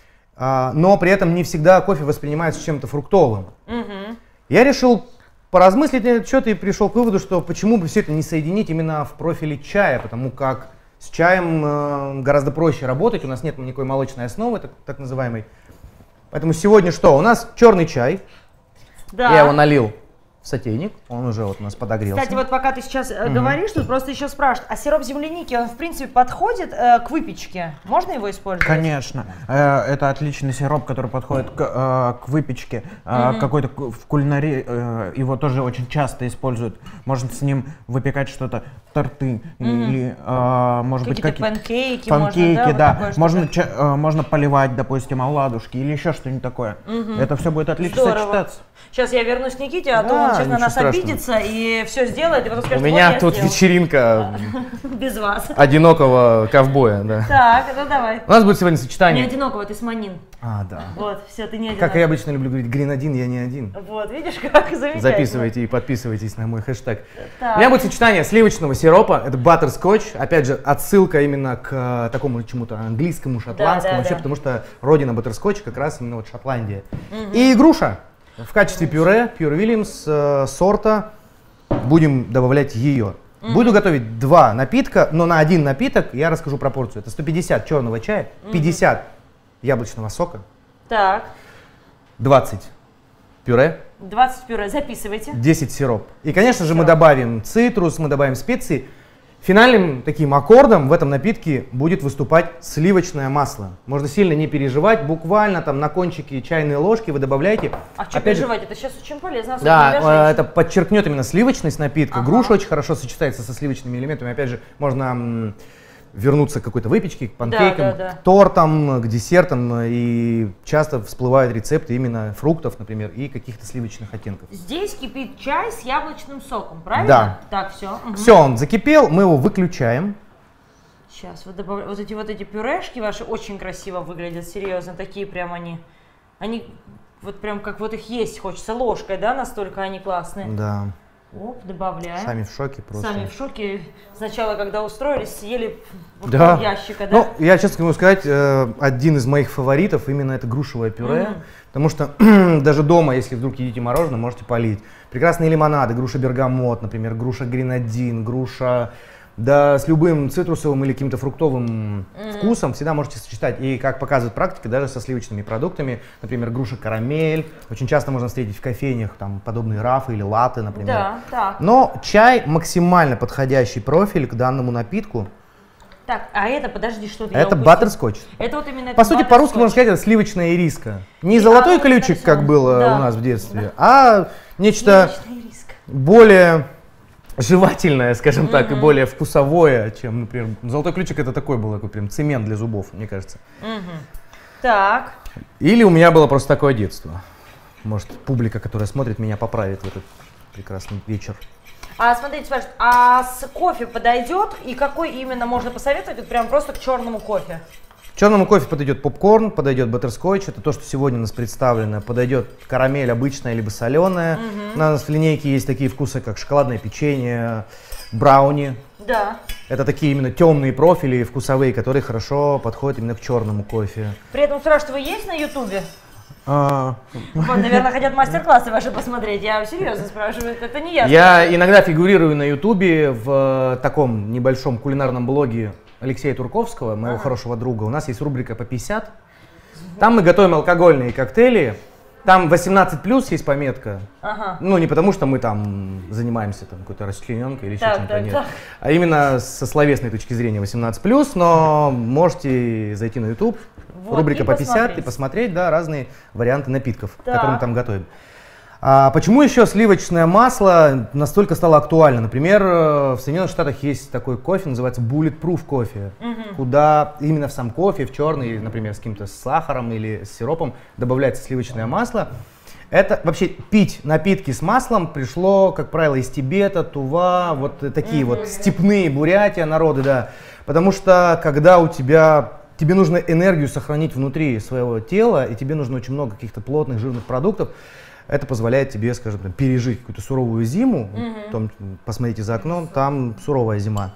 а, но при этом не всегда кофе воспринимается чем-то фруктовым. Mm-hmm. Я решил поразмыслить на этот счет и пришел к выводу, что почему бы все это не соединить именно в профиле чая, потому как с чаем э, гораздо проще работать, у нас нет никакой молочной основы, так, так называемой. Поэтому сегодня что? У нас черный чай, да. Я его налил в сотейник, он уже вот у нас подогрелся. Кстати, вот пока ты сейчас угу. говоришь, тут просто еще спрашивают, а сироп земляники, он в принципе подходит э, к выпечке? Можно его использовать? Конечно. Э, это отличный сироп, который подходит к, э, к выпечке. Э, угу. Какой-то в кулинарии э, его тоже очень часто используют. Можно с ним выпекать что-то, торты угу. или, э, может быть, какие-то панкейки. Панкейки, можно, да. Вот можно, ча, э, можно поливать, допустим, оладушки или еще что-нибудь такое. Угу. Это все будет отлично Здорово. Сочетаться. Сейчас я вернусь к Никите, а да, то он сейчас на нас страшного. Обидится и все сделает, и потом скажет, у меня вот тут сделал. Вечеринка без вас. Одинокого ковбоя, да. Так, ну давай. У нас будет сегодня сочетание. Не одинокого, ты сманин. А, да. Вот, все, ты не одинокий. Как я обычно люблю говорить, грин-один, я не один. Вот, видишь, как замечательно. Записывайте и подписывайтесь на мой хэштег. Так. У меня будет сочетание сливочного сиропа, это баттерскотч, опять же, отсылка именно к такому чему-то английскому, шотландскому, да, да, вообще, да. Потому что родина баттерскотча как раз именно вот Шотландия. Угу. И груша. В качестве пюре, Pure Williams э, сорта, будем добавлять ее. Mm-hmm. Буду готовить два напитка, но на один напиток я расскажу пропорцию. Это сто пятьдесят черного чая, пятьдесят mm-hmm. яблочного сока, так. двадцать пюре. двадцать пюре, записывайте. десять сироп. И, конечно же, мы Сироп. добавим цитрус, мы добавим специи. Финальным таким аккордом в этом напитке будет выступать сливочное масло. Можно сильно не переживать, буквально там на кончике чайной ложки вы добавляете. А что Опять же, переживать? Это сейчас очень полезно. особенно для да, женщин. э, это подчеркнет именно сливочность напитка. Ага. Груша очень хорошо сочетается со сливочными элементами. Опять же, можно м, вернуться к какой-то выпечке, к панкейкам, да, да. к тортам, к десертам. И часто всплывают рецепты именно фруктов, например, и каких-то сливочных оттенков. Здесь кипит чай с яблочным соком, правильно? Да. Так, все. Все, он закипел, мы его выключаем. Сейчас, вот, добав... вот эти вот эти пюрешки ваши очень красиво выглядят, серьезно, такие прям они. Они вот прям как вот их есть хочется ложкой, да, настолько они классные. Да, Оп, добавляем. сами в шоке просто. Сами в шоке. Сначала, когда устроились, съели вот Да. пол ящика, да? Ну, я честно могу сказать, э, один из моих фаворитов именно это грушевое пюре. Мгм. Потому что даже дома, если вдруг едите мороженое, можете полить. Прекрасные лимонады, груша бергамот, например, груша гренадин, груша, да, с любым цитрусовым или каким-то фруктовым вкусом всегда можете сочетать. И как показывает практика, даже со сливочными продуктами, например, груша карамель. Очень часто можно встретить в кофейнях там подобные рафы или латте, например. Да, так. Но чай максимально подходящий профиль к данному напитку. Так, а это, подожди, что-то я Это упустила. баттерскотч. Это вот именно По это сути, баттерскотч. по-русски можно сказать, это сливочная ириска. Не И золотой оно ключик, как нарисовано. было Да. у нас в детстве, а нечто Сливочный риск. более жевательное, скажем так, и более вкусовое, чем, например, золотой ключик это такой был, такой прям цемент для зубов, мне кажется. Мгм. Так. Или у меня было просто такое детство. Может, публика, которая смотрит, меня поправит в этот прекрасный вечер. А смотрите, спрашивают, а с кофе подойдет? И какой именно можно посоветовать? Вот прям просто к черному кофе. К черному кофе подойдет попкорн, подойдет баттерскотч, это то, что сегодня у нас представлено. Подойдет карамель обычная, либо соленая. У нас в линейке есть такие вкусы, как шоколадное печенье, брауни. Да. Это такие именно темные профили вкусовые, которые хорошо подходят именно к черному кофе. При этом спрашивают, вы есть на ютубе? А, Вот, наверное, хотят мастер-классы ваши посмотреть. Я серьезно спрашиваю, это не я. Я иногда фигурирую на ютубе в таком небольшом кулинарном блоге Алексея Турковского, моего Ага. хорошего друга. У нас есть рубрика по пятьдесят. Там мы готовим алкогольные коктейли. Там восемнадцать плюс есть пометка. Ага. Ну, не потому что мы там занимаемся там, какой-то расчлененкой или еще Так, чем-то, так, нет. так. А именно со словесной точки зрения восемнадцать плюс, но можете зайти на YouTube, Вот, рубрика и по пятьдесят, посмотреть. и посмотреть, да, разные варианты напитков, Так. которые мы там готовим. А почему еще сливочное масло настолько стало актуально? Например, э, в Соединенных Штатах есть такой кофе, называется Bulletproof кофе, куда именно в сам кофе, в черный, например, с каким-то сахаром или с сиропом добавляется сливочное масло. Это вообще пить напитки с маслом пришло, как правило, из Тибета, Тува, вот такие вот степные Бурятия народы, да. Потому что когда у тебя, тебе нужно энергию сохранить внутри своего тела, и тебе нужно очень много каких-то плотных, жирных продуктов, это позволяет тебе, скажем так, пережить какую-то суровую зиму. Там, посмотрите за окном, там суровая зима.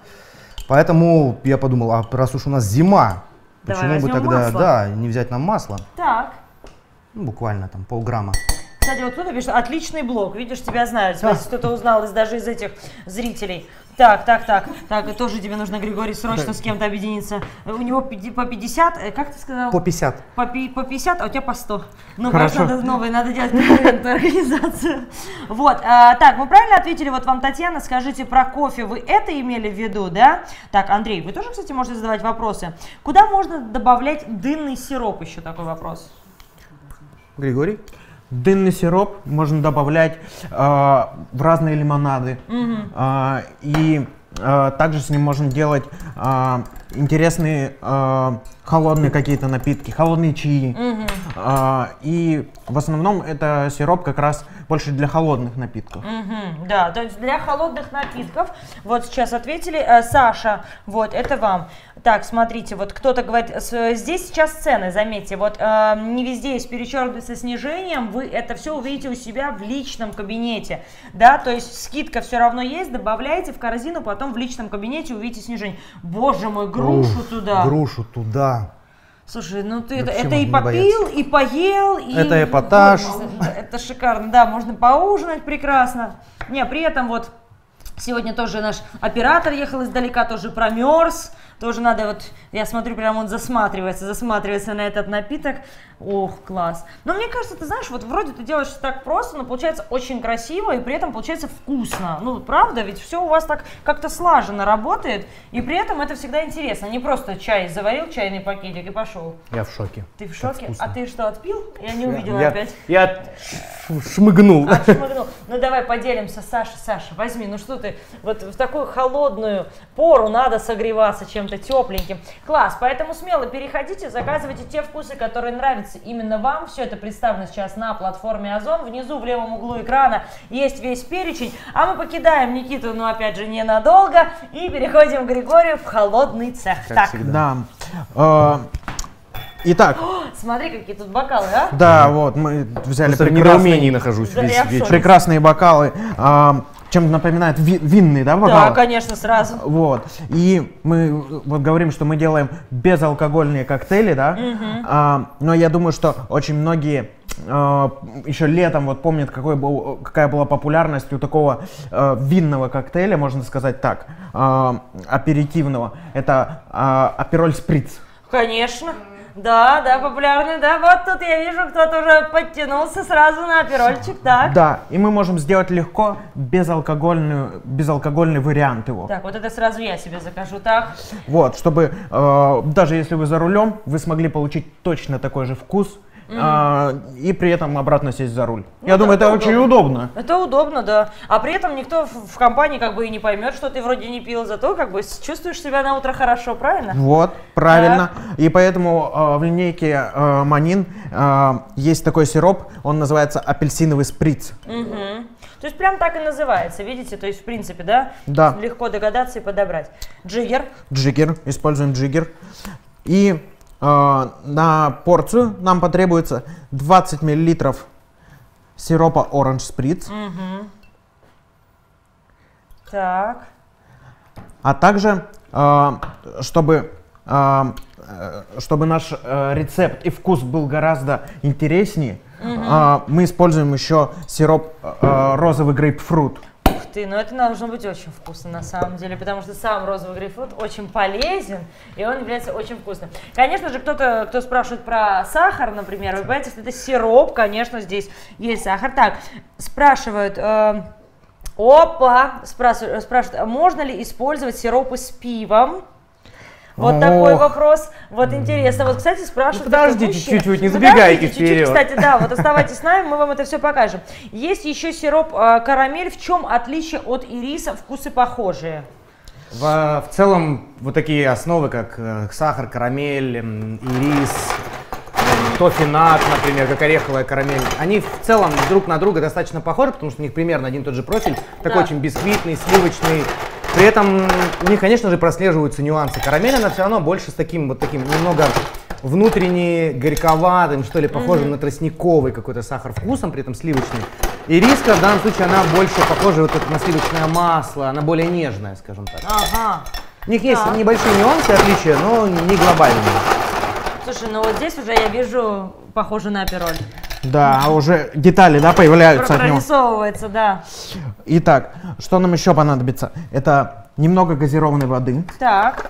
Поэтому я подумал, а раз уж у нас зима, Давай почему бы возьмем тогда, масло. да, не взять нам масло? Так. Ну, буквально там полграмма. Кстати, вот кто-то пишет, отличный блог, видишь, тебя знают, смотрите, кто-то узнал из, даже из этих зрителей. Так, так, так, так, тоже тебе нужно, Григорий, срочно с кем-то объединиться. У него пяти- по пятьдесят, э, как ты сказал? По пятьдесят. По, пи- по пятьдесят, а у тебя по сто. Ну, Хорошо. конечно, надо новые, надо делать конкурентную организацию. Вот, а, так, мы правильно ответили, вот вам, Татьяна, скажите про кофе, вы это имели в виду, да? Так, Андрей, вы тоже, кстати, можете задавать вопросы. Куда можно добавлять дынный сироп, еще такой вопрос. Григорий? Дынный сироп можно добавлять э, в разные лимонады. Э, и э, также с ним можно делать э, интересные э, холодные какие-то напитки, холодные чаи. Э, и в основном это сироп как раз больше для холодных напитков. Мгм, да, то есть для холодных напитков, вот сейчас ответили, э, Саша, вот, это вам. Так, смотрите, вот кто-то говорит, с- здесь сейчас цены, заметьте, вот э, не везде есть перечеркнуто со снижением, вы это все увидите у себя в личном кабинете, да, то есть скидка все равно есть, добавляете в корзину, потом в личном кабинете увидите снижение. Боже мой, грушу Уф, туда. Грушу туда. Слушай, ну ты это, Вообще это и можно не попил, и поел, и... Это эпатаж. Это, это шикарно, да, можно поужинать прекрасно. Не, при этом вот сегодня тоже наш оператор ехал издалека, тоже промерз, Тоже надо вот, я смотрю, прям он засматривается, засматривается на этот напиток. Ох, класс. Но мне кажется, ты знаешь, вот вроде ты делаешь так просто, но получается очень красиво и при этом получается вкусно. Ну, правда, ведь все у вас так как-то слаженно работает, и при этом это всегда интересно. Не просто чай заварил, чайный пакетик и пошел. Я в шоке. Ты в шоке? А ты что, отпил? Я не увидела я, опять. Я шмыгнул. Отшмыгнул. Ну давай поделимся, Саша, Саша, возьми, ну что ты, вот в такую холодную пору надо согреваться чем-то тепленьким. Класс, поэтому смело переходите, заказывайте те вкусы, которые нравятся именно вам. Все это представлено сейчас на платформе Озон. Внизу в левом углу экрана есть весь перечень. А мы покидаем Никиту, но опять же ненадолго, и переходим к Григорию в холодный цех. Как так. всегда. Да. Итак. О, смотри, какие тут бокалы, а? Да, вот, мы взяли Просто в прекрасные, недоумении нахожусь Да, весь я в вечер. шоке. прекрасные бокалы. А, чем напоминает ви- винные, да, бокалы? Да, конечно, сразу. Вот. И мы вот говорим, что мы делаем безалкогольные коктейли, да. А, но я думаю, что очень многие а, еще летом вот помнят, какой был, какая была популярность у такого а, винного коктейля, можно сказать так, а, аперитивного. Это а, апероль сприц. Конечно. Да, да, популярный, да. Вот тут я вижу, кто-то уже подтянулся сразу на аперольчик, так. Да, и мы можем сделать легко безалкогольный, безалкогольный вариант его. Так, вот это сразу я себе закажу, так. Вот, чтобы э, даже если вы за рулем, вы смогли получить точно такой же вкус. А, и при этом обратно сесть за руль. Ну, Я да, думаю, это это очень удобно. Это удобно, да. А при этом никто в, в компании как бы и не поймет, что ты вроде не пил, зато как бы чувствуешь себя на утро хорошо, правильно? Вот, правильно. И поэтому э, в линейке э, Манин э, есть такой сироп, он называется апельсиновый сприц. Угу. То есть прям так и называется, видите? То есть в принципе, да? Да. Легко догадаться и подобрать. Джиггер. Джиггер, используем джиггер. И э, на порцию нам потребуется двадцать миллилитров сиропа Orange Spritz. Угу. Так. А также, э, чтобы, э, э, чтобы наш э, рецепт и вкус был гораздо интереснее, э, мы используем еще сироп э, розовый грейпфрут. Ух ты, ну это должно быть очень вкусно на самом деле, потому что сам розовый грейпфрут очень полезен, и он является очень вкусным. Конечно же, кто-то, кто спрашивает про сахар, например, вы понимаете, что это сироп, конечно, здесь есть сахар. Так, спрашивают... Э, Опа! Спрашивают, спрашивают, а можно ли использовать сиропы с пивом? Вот Ох. такой вопрос. Вот интересно. Вот, кстати, спрашивают... Ну, подождите такой мужчина. чуть-чуть, не забегайте Подождите чуть-чуть, вперед. кстати, да, вот оставайтесь с нами, мы вам это все покажем. Есть еще сироп э, карамель. В чем отличие от ириса? Вкусы похожие. В, в целом, вот такие основы, как э, сахар, карамель, м, ирис, м, тофинат, например, как ореховая карамель, они в целом друг на друга достаточно похожи, потому что у них примерно один и тот же профиль, такой Да. очень бисквитный, сливочный. При этом у них, конечно же, прослеживаются нюансы. Карамель, она все равно больше с таким вот таким немного внутренне горьковатым, что ли, похожим на тростниковый какой-то сахар вкусом, при этом сливочный. Ириска в данном случае, она больше похожа вот это на сливочное масло, она более нежная, скажем так. Ага. У них есть Да. небольшие нюансы, отличия, но не глобальные. Слушай, ну вот здесь уже я вижу похоже на апероль. Да, а уже детали, да, появляются от него. Прорисовывается, да. Итак, что нам еще понадобится? Это немного газированной воды. Так.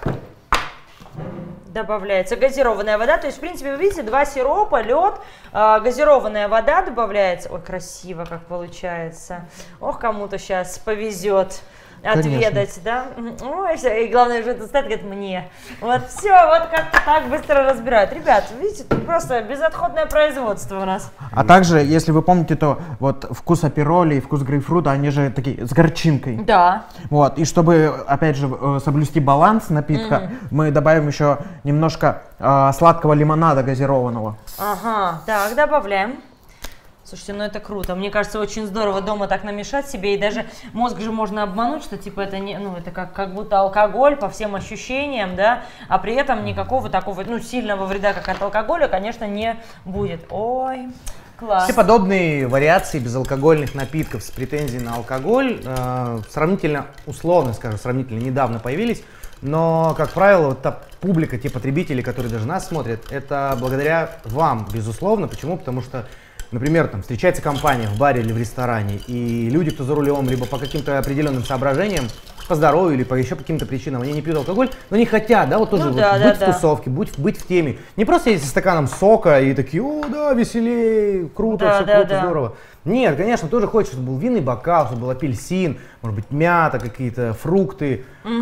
Добавляется газированная вода. То есть, в принципе, вы видите, два сиропа, лед, э, газированная вода добавляется. Ой, красиво как получается. Ох, кому-то сейчас повезет отведать, да? Ой, все, и главное, что это стоит, говорит, мне. Вот все, вот как-то так быстро разбирают. Ребят, видите, тут просто безотходное производство у нас. А также, если вы помните, то вот вкус апероли и вкус грейпфрута, они же такие с горчинкой. Да. Вот, и чтобы, опять же, э, соблюсти баланс напитка, мы добавим еще немножко э, сладкого лимонада газированного. Ага, так, добавляем. Слушайте, ну это круто. Мне кажется, очень здорово дома так намешать себе, и даже мозг же можно обмануть, что типа это не, ну это как, как будто алкоголь по всем ощущениям, да, а при этом никакого такого, ну, сильного вреда, как от алкоголя, конечно, не будет. Ой, класс. Все подобные вариации безалкогольных напитков с претензией на алкоголь э, сравнительно, условно скажу, сравнительно недавно появились. Но, как правило, вот та публика, те потребители, которые даже нас смотрят, это благодаря вам, безусловно. Почему? Потому что например, там встречается компания в баре или в ресторане, и люди, кто за рулем, либо по каким-то определенным соображениям, по здоровью или по еще каким-то причинам, они не пьют алкоголь, но не хотят, да, вот тоже Ну, вот, да, быть да, в тусовке, быть, быть в теме. Не просто есть со стаканом сока и такие, о, да, веселее, круто, Да, все да, круто, да. здорово. Нет, конечно, тоже хочется, чтобы был винный бокал, чтобы был апельсин, может быть, мята, какие-то фрукты,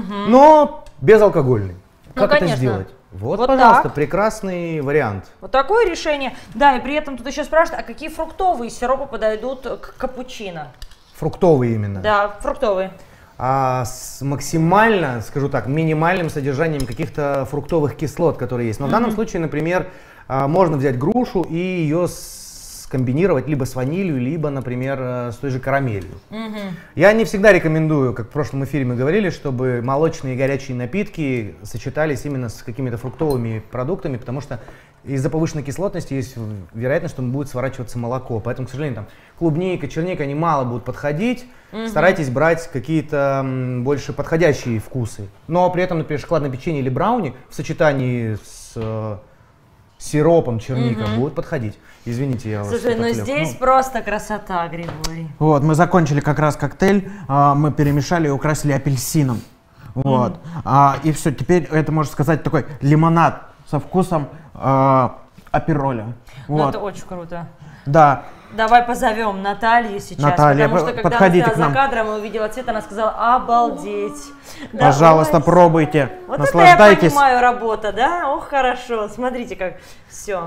но безалкогольный. Ну, Как это конечно. сделать? Вот, Вот пожалуйста, так. прекрасный вариант. Вот такое решение. Да, и при этом тут еще спрашивают, а какие фруктовые сиропы подойдут к капучино? Фруктовый именно. Да, фруктовые. А с максимально, скажу так, минимальным содержанием каких-то фруктовых кислот, которые есть. Но в данном случае, например, а, можно взять грушу и ее скомбинировать либо с ванилью, либо, например, э, с той же карамелью. Я не всегда рекомендую, как в прошлом эфире мы говорили, чтобы молочные и горячие напитки сочетались именно с какими-то фруктовыми продуктами, потому что из-за повышенной кислотности есть вероятность, что будет сворачиваться молоко. Поэтому, к сожалению, там клубника, черника, они мало будут подходить. Угу. Старайтесь брать какие-то м, больше подходящие вкусы. Но при этом, например, шоколадное печенье или брауни в сочетании с э, сиропом черника угу. будут подходить. Извините, я вас Слушай, ну отвлек. здесь Ну, просто красота, Григорий. Вот, мы закончили как раз коктейль, а, мы перемешали и украсили апельсином. Вот. Mm. А, и все, теперь это, можно сказать, такой лимонад со вкусом а, апероля. Ну Вот. это очень круто. Да. Давай позовем Наталью сейчас, Наталья, потому что когда подходите она к нам. стояла за кадром и увидела цвет, она сказала: обалдеть. Пожалуйста, Давай. пробуйте, Вот наслаждайтесь. это я понимаю работа, да? Ох, хорошо. Смотрите, как все.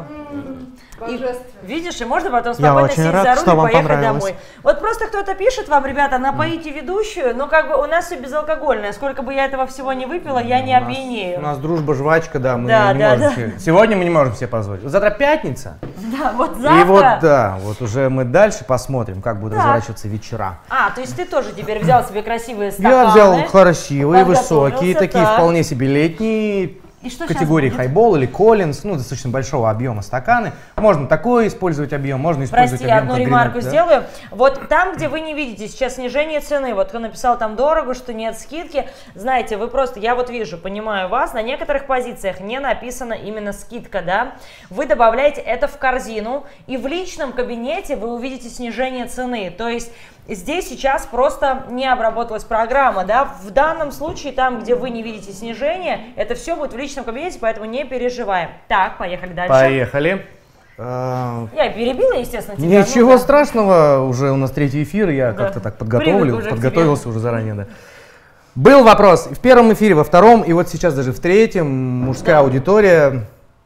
Видишь, и можно потом спокойно очень сесть рад, за руль что и вам поехать понравилось. домой. Вот просто кто-то пишет вам, ребята, напоите ведущую, но как бы у нас все безалкогольное. Сколько бы я этого всего не выпила, я не у нас- опьянею. У нас дружба, жвачка, да, мы Да, не да, можем да. себе- Сегодня мы не можем себе позволить. Вот завтра пятница. Да, вот завтра. И вот, да, вот уже мы дальше посмотрим, как будут Так. разворачиваться вечера. А, то есть ты тоже теперь взял себе красивые стаканы. Я взял красивые, подготовился, высокие, такие так. вполне себе летние, И что категории щас будет? хайбол или коллинз, ну, достаточно большого объема стаканы. Можно такой использовать объем, можно использовать Прости, объем одну как ремарку гринер, да. сделаю. Вот там, где вы не видите сейчас снижение цены, вот кто написал там дорого, что нет скидки, знаете, вы просто, я вот вижу, понимаю вас, на некоторых позициях не написана именно скидка, да, вы добавляете это в корзину, и в личном кабинете вы увидите снижение цены, то есть здесь сейчас просто не обработалась программа, да, в данном случае, там, где вы не видите снижения, это все будет в личном кабинете, поэтому не переживаем. Так, поехали дальше. Поехали. А, Я перебила, естественно, тебя. Ничего ну да. страшного, уже у нас третий эфир, я Да. как-то так Привык подготовлю, уже к подготовился уже заранее, да. Был вопрос в первом эфире, во втором, и вот сейчас даже в третьем мужская Да. аудитория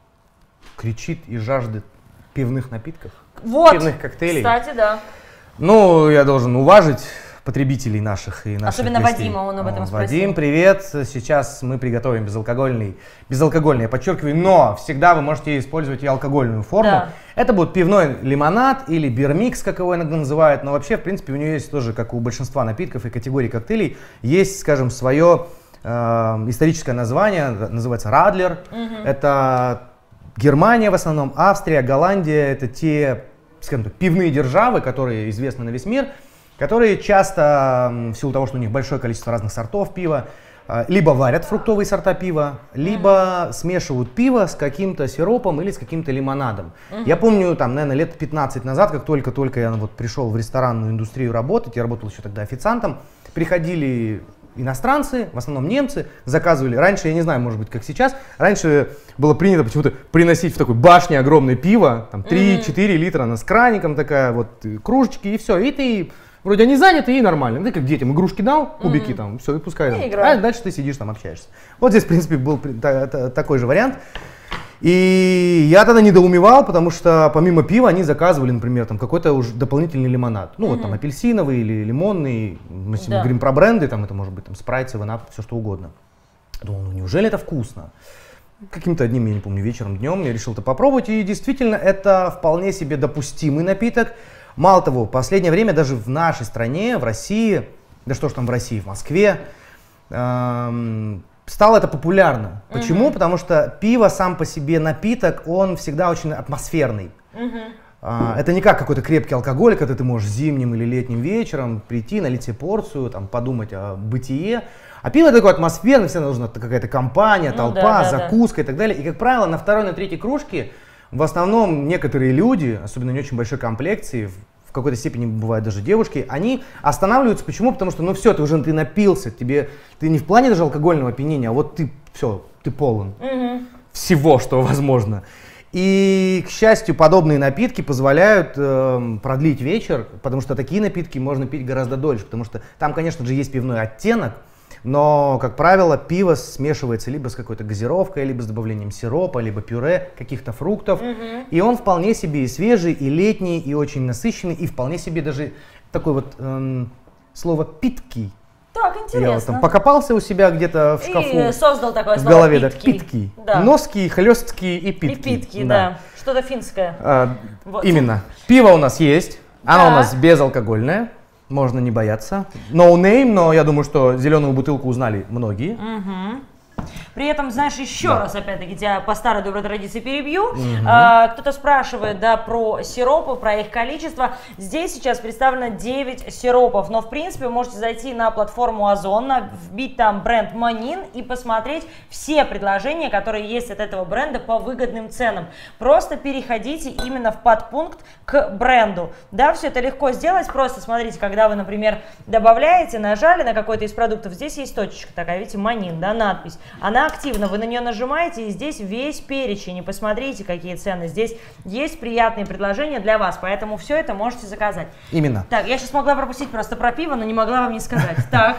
кричит и жаждет пивных напитков, Вот, пивных коктейлей. кстати, да. Ну, я должен уважить потребителей наших и наших Особенно гостей. Вадима, он об этом О, спросил. Вадим, привет. Сейчас мы приготовим безалкогольный, безалкогольный, я подчеркиваю, но всегда вы можете использовать и алкогольную форму. Да. Это будет пивной лимонад или бирмикс, как его иногда называют, но вообще, в принципе, у него есть тоже, как у большинства напитков и категорий коктейлей, есть, скажем, свое э, историческое название, называется Радлер. Мгм. Это Германия в основном, Австрия, Голландия, это те, скажем так, пивные державы, которые известны на весь мир, которые часто, м, в силу того, что у них большое количество разных сортов пива, э, либо варят фруктовые сорта пива, либо смешивают пиво с каким-то сиропом или с каким-то лимонадом. Я помню, там, наверное, лет пятнадцать назад, как только-только я вот пришел в ресторанную индустрию работать, я работал еще тогда официантом, приходили иностранцы, в основном немцы, заказывали. Раньше, я не знаю, может быть, как сейчас, раньше было принято почему-то приносить в такой башне огромное пиво, там три-четыре литра, она с краником такая, вот, и кружечки, и все. И ты, вроде они заняты, и нормально. Ты как детям игрушки дал, кубики там, все, и пускай. И там. играют. А дальше ты сидишь там, общаешься. Вот здесь, в принципе, был при- та- та- такой же вариант. И я тогда недоумевал, потому что помимо пива они заказывали, например, там какой-то уже дополнительный лимонад. Ну вот там апельсиновый или лимонный, мы сегодня Да. говорим про бренды, там это может быть там спрайт, севен ап, все что угодно. Думал, ну неужели это вкусно? Каким-то одним, я не помню, вечером, днем я решил это попробовать, и действительно это вполне себе допустимый напиток. Мало того, в последнее время даже в нашей стране, в России, да что ж там в России, в Москве, эм, стало это популярно. Почему? Потому что пиво сам по себе напиток, он всегда очень атмосферный. А, это не как какой-то крепкий алкоголь, когда ты можешь зимним или летним вечером прийти, налить себе порцию, там, подумать о бытие. А пиво такое атмосферное, всегда нужна какая-то компания, Ну толпа, да, да, да. закуска и так далее. И, как правило, на второй, на третьей кружке В основном некоторые люди, особенно не очень большой комплекции, в какой-то степени бывают даже девушки, они останавливаются. Почему? Потому что, ну все, ты уже ты напился, тебе, ты не в плане даже алкогольного опьянения, а вот ты, все, ты полон. Mm-hmm. Всего, что возможно. И, к счастью, подобные напитки позволяют э, продлить вечер, потому что такие напитки можно пить гораздо дольше, потому что там, конечно же, есть пивной оттенок, но, как правило, пиво смешивается либо с какой-то газировкой, либо с добавлением сиропа, либо пюре, каких-то фруктов. Mm-hmm. И он вполне себе и свежий, и летний, и очень насыщенный, и вполне себе даже такой вот эм, слово «питкий». Так, интересно. Я вот там покопался у себя где-то в шкафу. И создал такое в слово голове, «питкий». Да, питкий. Да. Носки, хлесткие и питкий. И питкий, да. да. Что-то финское. А, вот. Именно. Пиво у нас есть, да. Оно у нас безалкогольное. Можно не бояться. No name, но я думаю, что зеленую бутылку узнали многие. Угу. При этом, знаешь, еще да. раз, опять-таки, тебя по старой доброй традиции перебью. Угу. А, кто-то спрашивает, да, про сиропы, про их количество. Здесь сейчас представлено девять сиропов, но, в принципе, вы можете зайти на платформу Озон, вбить там бренд Манин и посмотреть все предложения, которые есть от этого бренда по выгодным ценам. Просто переходите именно в подпункт к бренду. Да, все это легко сделать. Просто смотрите, когда вы, например, добавляете, нажали на какой-то из продуктов, здесь есть точечка такая, видите, Манин, да, надпись. Она активна, вы на нее нажимаете, и здесь весь перечень, и посмотрите, какие цены. Здесь есть приятные предложения для вас, поэтому все это можете заказать. Именно. Так, я сейчас могла пропустить просто про пиво, но не могла вам не сказать. Так.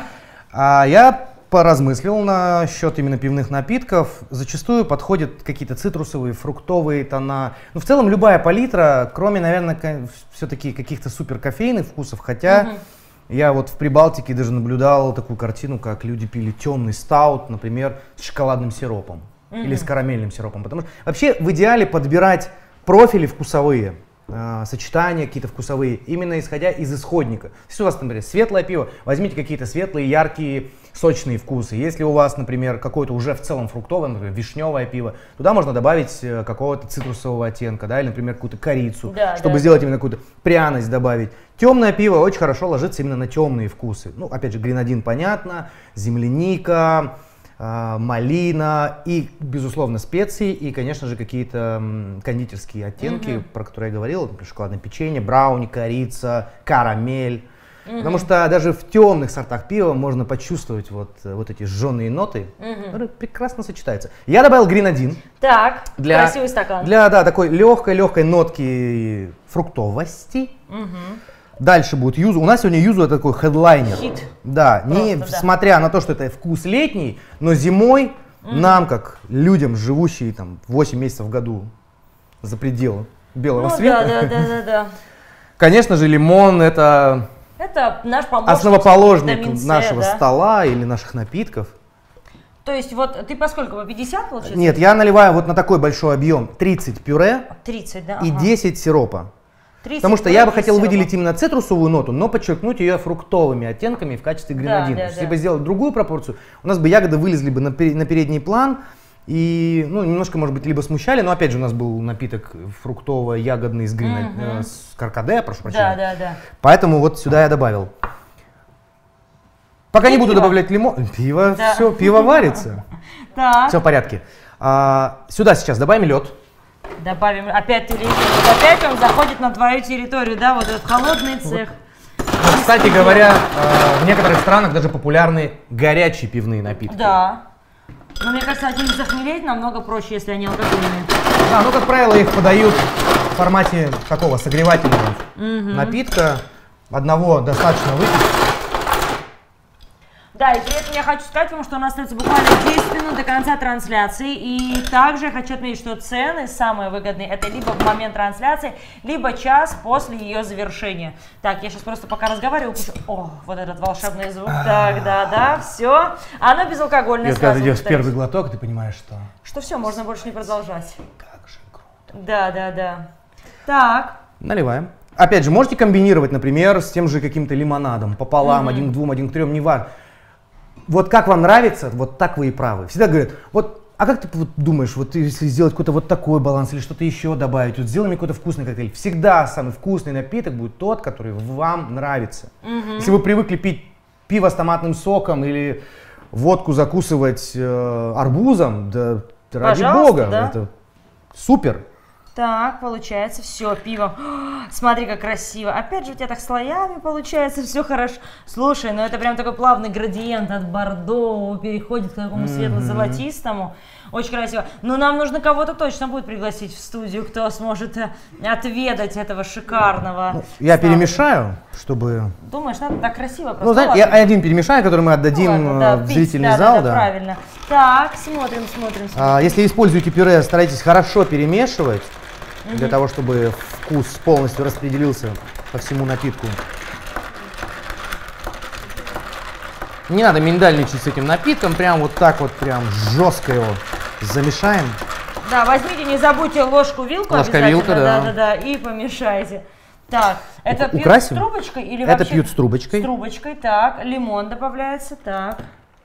А я поразмыслил насчет именно пивных напитков. Зачастую подходят какие-то цитрусовые, фруктовые тона. Ну, в целом, любая палитра, кроме, наверное, все-таки каких-то супер кофейных вкусов, хотя... Угу. Я вот в Прибалтике даже наблюдал такую картину, как люди пили темный стаут, например, с шоколадным сиропом mm-hmm. или с карамельным сиропом. Потому что вообще в идеале подбирать профили вкусовые, э, сочетания какие-то вкусовые, именно исходя из исходника. Если у вас, например, светлое пиво, возьмите какие-то светлые, яркие, сочные вкусы. Если у вас, например, какое-то уже в целом фруктовое, например, вишневое пиво, туда можно добавить какого-то цитрусового оттенка, да, или, например, какую-то корицу, да, чтобы да. сделать именно какую-то пряность добавить. Темное пиво очень хорошо ложится именно на темные вкусы. Ну, опять же, гренадин понятно, земляника, э, малина и, безусловно, специи и, конечно же, какие-то м, кондитерские оттенки, mm-hmm. про которые я говорил, например, шоколадное печенье, брауни, корица, карамель. Mm-hmm. Потому что даже в темных сортах пива можно почувствовать вот, вот эти жженые ноты, mm-hmm. которые прекрасно сочетаются. Я добавил гренадин. Так, для, красивый стакан. Для, да, такой легкой-легкой нотки фруктовости. Mm-hmm. Дальше будет юзу. У нас сегодня юзу это такой хедлайнер. Хит. Да, не, да. Смотря на то, что это вкус летний, но зимой mm-hmm. нам, как людям, живущим там восемь месяцев в году за пределы белого ну, света, да, да, да, да, да. конечно же, лимон это... Это наш помощник, основоположник С, нашего да? стола или наших напитков. То есть вот ты поскольку, по пятьдесят получается? Нет, я наливаю вот на такой большой объем тридцать пюре тридцать, да? и ага. десять сиропа. тридцать Потому что я бы хотел сиропа. выделить именно цитрусовую ноту, но подчеркнуть ее фруктовыми оттенками в качестве гренадина. Да, да, Если да. бы сделать другую пропорцию, у нас бы ягоды вылезли бы на, пер- на передний план и ну, немножко, может быть, либо смущали, но опять же у нас был напиток фруктово-ягодный с, грена... Mm-hmm. э, с каркаде, прошу прощения. Да, да, да. Поэтому вот сюда я добавил. Пока И не буду пиво. добавлять лимон. Пиво, Да. все, пиво варится. Так. Все в порядке. А, сюда сейчас добавим лед. Добавим, опять ты лезешь, опять он заходит на твою территорию, да, вот этот холодный цех. Вот, кстати говоря, э, в некоторых странах даже популярны горячие пивные напитки. Да. Но мне кажется, от них захмелеть намного проще, если они алкогольные. Да, ну, как правило, их подают в формате такого согревательного Угу. напитка. Одного достаточно выпить. Да, и при этом я хочу сказать вам, что у нас остается буквально десять минут до конца трансляции. И также хочу отметить, что цены самые выгодные это либо в момент трансляции, либо час после ее завершения. Так, я сейчас просто пока разговариваю, кушу... О, вот этот волшебный звук. Так, да, да, все. Оно безалкогольное. И когда ты делаешь первый глоток, ты понимаешь, что... Что все, можно больше не продолжать. Как же круто. Да, да, да. Так. Наливаем. Опять же, можете комбинировать, например, с тем же каким-то лимонадом. Пополам, Мгм. один к двум, один к трем, не важно. Вот как вам нравится, вот так вы и правы. Всегда говорят, вот, а как ты вот думаешь, вот если сделать какой-то вот такой баланс или что-то еще добавить, вот сделай мне какой-то вкусный коктейль. Всегда самый вкусный напиток будет тот, который вам нравится. Мгм. Если вы привыкли пить пиво с томатным соком или водку закусывать э, арбузом, да ради Пожалуйста, бога, да. это супер. Так, получается, все, пиво. Смотри, как красиво. Опять же, у тебя так слоями получается, все хорошо. Слушай, ну это прям такой плавный градиент от бордового переходит к такому светло-золотистому. Очень красиво. Но нам нужно кого-то точно будет пригласить в студию, кто сможет отведать этого шикарного. Ну, я стала. перемешаю, чтобы... Думаешь, надо так красиво просто? Ну, знаете, я один перемешаю, который мы отдадим ну, ладно, да, в пить, зрительный да, зал. Да, да, да. правильно. Так, смотрим, смотрим. смотрим. А, если используете пюре, старайтесь хорошо перемешивать, угу. для того, чтобы вкус полностью распределился по всему напитку. Не надо миндальничать с этим напитком, прям вот так вот, прям жестко его замешаем. Да, возьмите, не забудьте ложку-вилку Ложка-вилка, да. Да, да, да, и помешайте. Так, это пьют Украсим? с трубочкой или Это вообще? пьют с трубочкой. С трубочкой, так, лимон добавляется, так.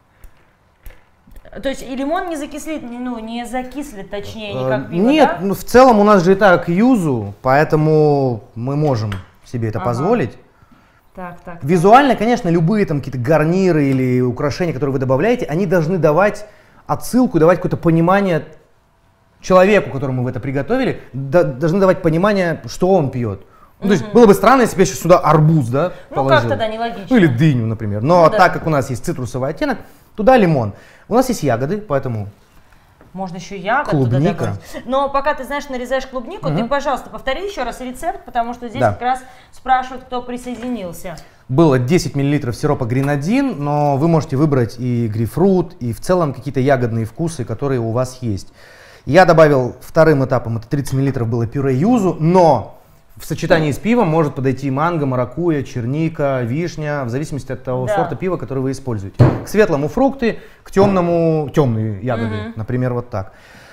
То есть и лимон не закислит, ну, не закислит, точнее, никак пиво, Нет, да? ну, в целом у нас же и так юзу, поэтому мы можем себе это Ага. позволить. Так, так. Визуально, конечно, любые там какие-то гарниры или украшения, которые вы добавляете, они должны давать отсылку, давать какое-то понимание человеку, которому вы это приготовили, да, должны давать понимание, что он пьет. Ну, то есть было бы странно, если бы я сейчас сюда арбуз, да, Ну, положил. как-то, да, нелогично. Ну, или дыню, например. Но Ну, да. так как у нас есть цитрусовый оттенок, туда лимон. У нас есть ягоды, поэтому... Можно еще ягод Клубника. туда добавить. Но пока ты, знаешь, нарезаешь клубнику, Мгм. ты, пожалуйста, повтори еще раз рецепт, потому что здесь Да. как раз спрашивают, кто присоединился. Было десять миллилитров сиропа гренадин, но вы можете выбрать и грейпфрут, и в целом какие-то ягодные вкусы, которые у вас есть. Я добавил вторым этапом, это тридцать миллилитров было пюре юзу, но в сочетании с пивом может подойти манго, маракуйя, черника, вишня, в зависимости от того Да. сорта пива, который вы используете. К светлому фрукты, к темному темные ягоды, Мгм. например, вот так.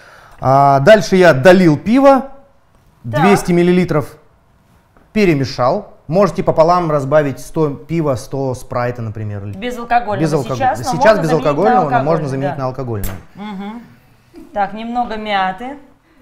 А дальше я долил пиво, двести миллилитров, перемешал. Можете пополам разбавить сто пива, сто спрайта, например. или- Безалкогольного Без алкоголя. сейчас, но Сейчас можно заменить на безалкогольного, но можно алкогольный, заменить да. на алкогольное. Мгм. Так, немного мяты.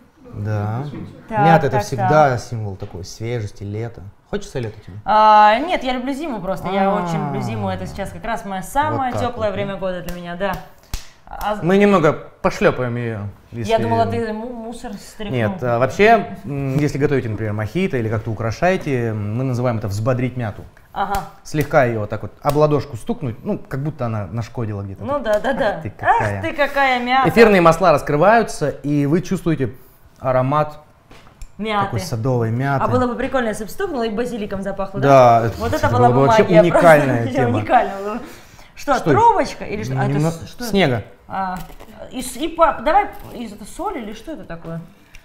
Да. Так, Мята это так, всегда символ такой свежести, лета. Хочется лето тебе? А, нет, я люблю зиму просто. Я А. очень люблю зиму. Это сейчас как раз мое самое Вот так теплое вот, время года для меня, да. А- Мы немного пошлепаем ее. Я думала, ты му- мусор стряхнул. Нет, а, вообще, м, если готовите, например, мохито или как-то украшаете, мы называем это взбодрить мяту. Ага. Слегка ее вот так вот об ладошку стукнуть, ну, как будто она нашкодила где-то. Ну да, да, да. ты какая. Ах ты какая мята. Эфирные масла раскрываются, и вы чувствуете аромат Мяты. такой садовой мяты. А было бы прикольно, если бы стукнула и базиликом запахло, Да, да? это- Вот это это была было бы бы вообще магия. уникальная просто. тема. Уникально было. Что, Что трубочка или что? А, это Немно- с- что это? Снега. А, и, с- и па- давай, и это соль или что это такое?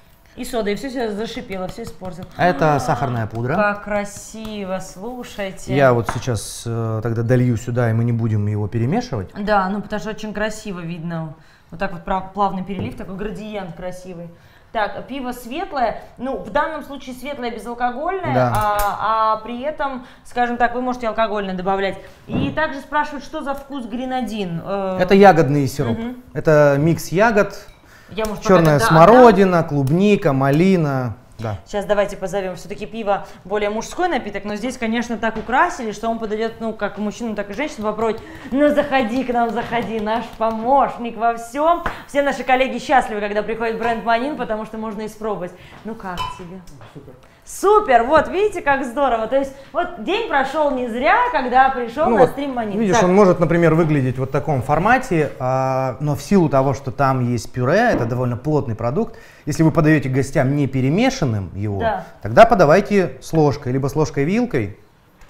И сода, и все все зашипело, все испортил. Это сахарная пудра. Как красиво, слушайте. Я вот сейчас э, тогда долью сюда, и мы не будем его перемешивать. Да, ну потому что очень красиво видно. Вот так вот прав- плавный перелив, такой градиент красивый. Так, пиво светлое, ну в данном случае светлое безалкогольное, Да. а, а при этом, скажем так, вы можете алкогольное добавлять. И также спрашивают, что за вкус гренадин. Э, Это ягодный сироп. Мгм. Это микс ягод, я, может, пока черная тогда смородина, клубника, малина. Да. Сейчас давайте позовем. Все-таки пиво более мужской напиток, но здесь, конечно, так украсили, что он подойдет, ну, как мужчинам, так и женщинам попробовать. Ну, заходи к нам, заходи, наш помощник во всем. Все наши коллеги счастливы, когда приходит бренд Манин, потому что можно испробовать. Ну, как тебе? Супер. Супер! Вот, видите, как здорово. То есть, вот день прошел не зря, когда пришел Ну на вот, стрим Манин. видишь, Так. он может, например, выглядеть вот в таком формате, а, но в силу того, что там есть пюре, это довольно плотный продукт. Если вы подаете гостям не перемешанным его, Да. тогда подавайте с ложкой, либо с ложкой-вилкой,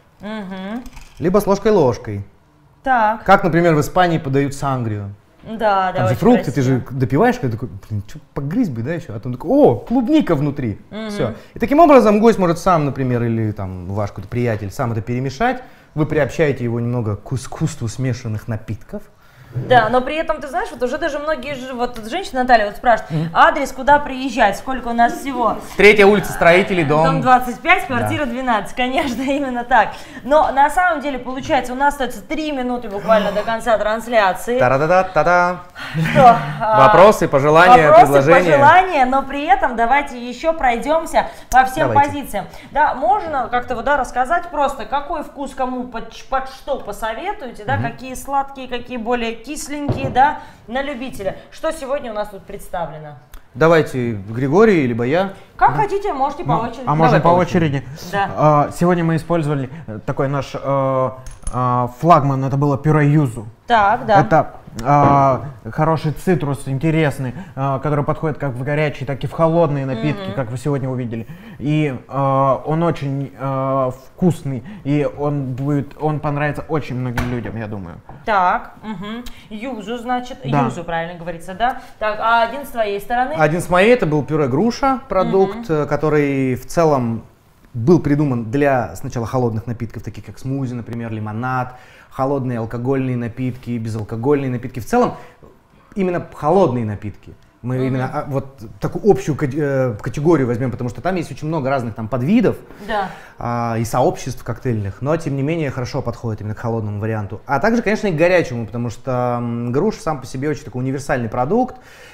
Мгм. либо с ложкой-ложкой. Так, Как, например, в Испании подают сангрию. да, да, Там же очень фрукты, ты красиво. же допиваешь, когда такой, блин, что, погрызть бы, да, еще? А там такой, о, клубника внутри. Мгм. Все. И таким образом гость может сам, например, или там ваш какой-то приятель сам это перемешать. Вы приобщаете его немного к искусству смешанных напитков. Да, но при этом, ты знаешь, вот уже даже многие, ж- вот женщина Наталья вот спрашивает, адрес, куда приезжать, сколько у нас всего? Третья улица Строителей, дом. Дом двадцать пять, квартира двенадцать, конечно, именно так. Но на самом деле, получается, у нас остается три минуты буквально до конца трансляции. Та-да-да-та-да. Что? а, Вопросы, пожелания, Вопросы, предложения. пожелания, но при этом давайте еще пройдемся по всем Давайте. позициям. Да, можно как-то вот, да, рассказать просто, какой вкус кому под, под что посоветуете, да, какие сладкие, какие более кисленькие, да, на любителя. Что сегодня у нас тут представлено? Давайте Григорий, либо я. Как хотите, можете по Ну, очереди. а можно Давай по по очереди? Да. А, сегодня мы использовали э, такой наш э, э, флагман, это было пюре юзу. Так, да. Это а, хороший цитрус, интересный, а, который подходит как в горячие, так и в холодные напитки, mm-hmm. как вы сегодня увидели. И а, он очень а, вкусный, и он будет, он понравится очень многим людям, я думаю. Так, угу. Юзу, значит, Да. юзу, правильно говорится, да? Так, а один с твоей стороны? Один с моей, это был пюре груша, продукт, mm-hmm. который в целом был придуман для сначала холодных напитков, таких как смузи, например, лимонад, холодные алкогольные напитки, безалкогольные напитки. В целом, именно холодные напитки. Мы mm-hmm. именно а, вот такую общую э, категорию возьмем, потому что там есть очень много разных там подвидов да. а, и сообществ коктейльных, но тем не менее хорошо подходит именно к холодному варианту. А также, конечно, и к горячему, потому что м, груша сам по себе очень такой универсальный продукт.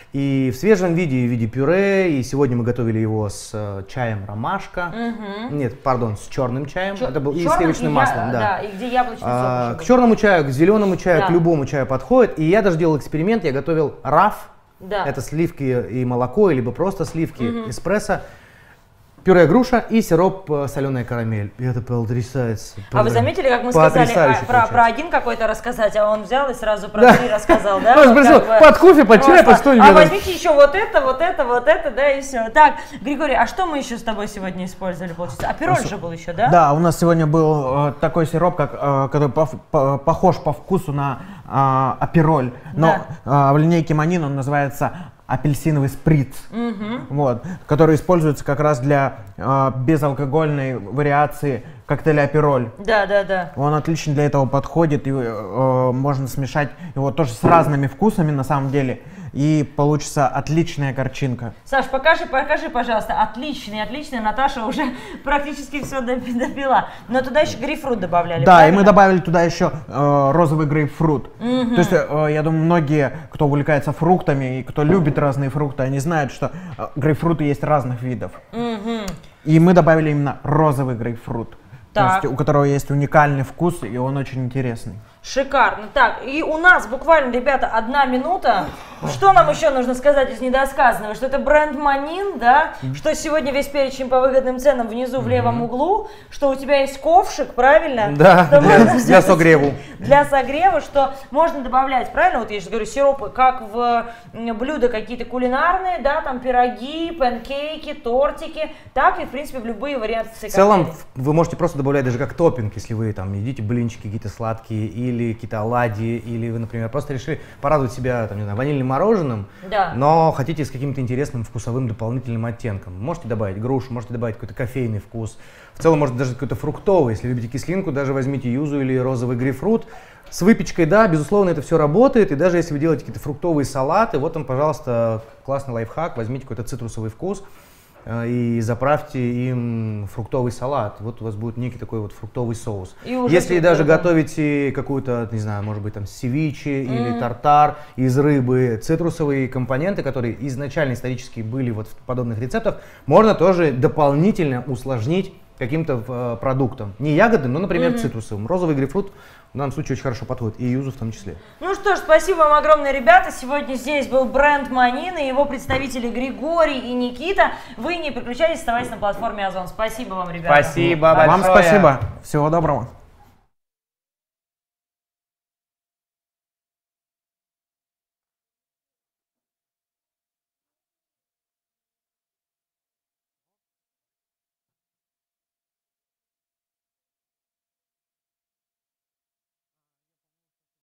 И в свежем виде, и в виде пюре, и сегодня мы готовили его с э, чаем ромашка, Угу. нет, пардон, с черным чаем, Чё- это был и чёрным сливочным и маслом, я- да. да, и где яблочный А, сок к еще черному чаю, к зеленому чаю, Да. к любому чаю подходит. И я даже делал эксперимент, я готовил раф, Да. это сливки и молоко, либо просто сливки, эспрессо, пюре груша и сироп э, соленая карамель. И это потрясается. А вы заметили, как мы сказали Потрясающе а, про, получается. про один какой-то рассказать, а он взял и сразу про Да. три рассказал, да? Он Вот спросил, как бы под кофе, под чай, просто. под что-нибудь. А возьмите еще вот это, вот это, вот это, да, и все. Так, Григорий, а что мы еще с тобой сегодня использовали, получается? Апероль же был еще, да? Да, у нас сегодня был э, такой сироп, как, э, который по- по- похож по вкусу на э, апероль, но э, в линейке Манин он называется апельсиновый сприц, Угу. вот, который используется как раз для э, безалкогольной вариации коктейля апероль. Да, да, да. Он отлично для этого подходит, и э, можно смешать его тоже с разными вкусами на самом деле, и получится отличная горчинка. Саш, покажи, покажи, пожалуйста. Отличный, отличный. Наташа уже практически все допила. Но туда еще грейпфрут добавляли, Да, правильно? и мы добавили туда еще э, розовый грейпфрут. То есть, э, я думаю, многие, кто увлекается фруктами и кто любит разные фрукты, они знают, что э, грейпфруты есть разных видов. Мгм. И мы добавили именно розовый грейпфрут. То Так. есть, у которого есть уникальный вкус, и он очень интересный. Шикарно. Так, и у нас буквально, ребята, одна минута. Что нам еще нужно сказать из недосказанного? Что это бренд Манин, да? Что сегодня весь перечень по выгодным ценам внизу в левом углу. Что у тебя есть ковшик, правильно? Да, Что для- можно для сделать- согреву. Для согрева, что можно добавлять, правильно? Вот я же говорю, сиропы, как в м, блюда какие-то кулинарные, да, там пироги, панкейки, тортики, так и, в принципе, в любые варианты. В целом, вы можете просто добавлять даже как топпинг, если вы там едите блинчики какие-то сладкие, или какие-то оладьи, или вы, например, просто решили порадовать себя там, не знаю, ванильным мороженым, Да. но хотите с каким-то интересным вкусовым дополнительным оттенком. Можете добавить грушу, можете добавить какой-то кофейный вкус. В целом, может даже какой-то фруктовый. Если любите кислинку, даже возьмите юзу или розовый грейпфрут. С выпечкой, да, безусловно, это все работает. И даже если вы делаете какие-то фруктовые салаты, вот он, пожалуйста, классный лайфхак. Возьмите какой-то цитрусовый вкус э, и заправьте им фруктовый салат. Вот у вас будет некий такой вот фруктовый соус. И уже Если супер, даже да. готовите какую-то, не знаю, может быть, там севиче или тартар из рыбы, цитрусовые компоненты, которые изначально исторически были вот в подобных рецептах, можно тоже дополнительно усложнить каким-то э, продуктом. Не ягодным, но, например, цитрусовым. Розовый грейпфрут в данном случае очень хорошо подходит, и юзу в том числе. Ну что ж, спасибо вам огромное, ребята. Сегодня здесь был бренд Манин и его представители Григорий и Никита. Вы не переключайтесь, оставайтесь на платформе Озон. Спасибо вам, ребята. Спасибо Вам большое. спасибо. Всего доброго.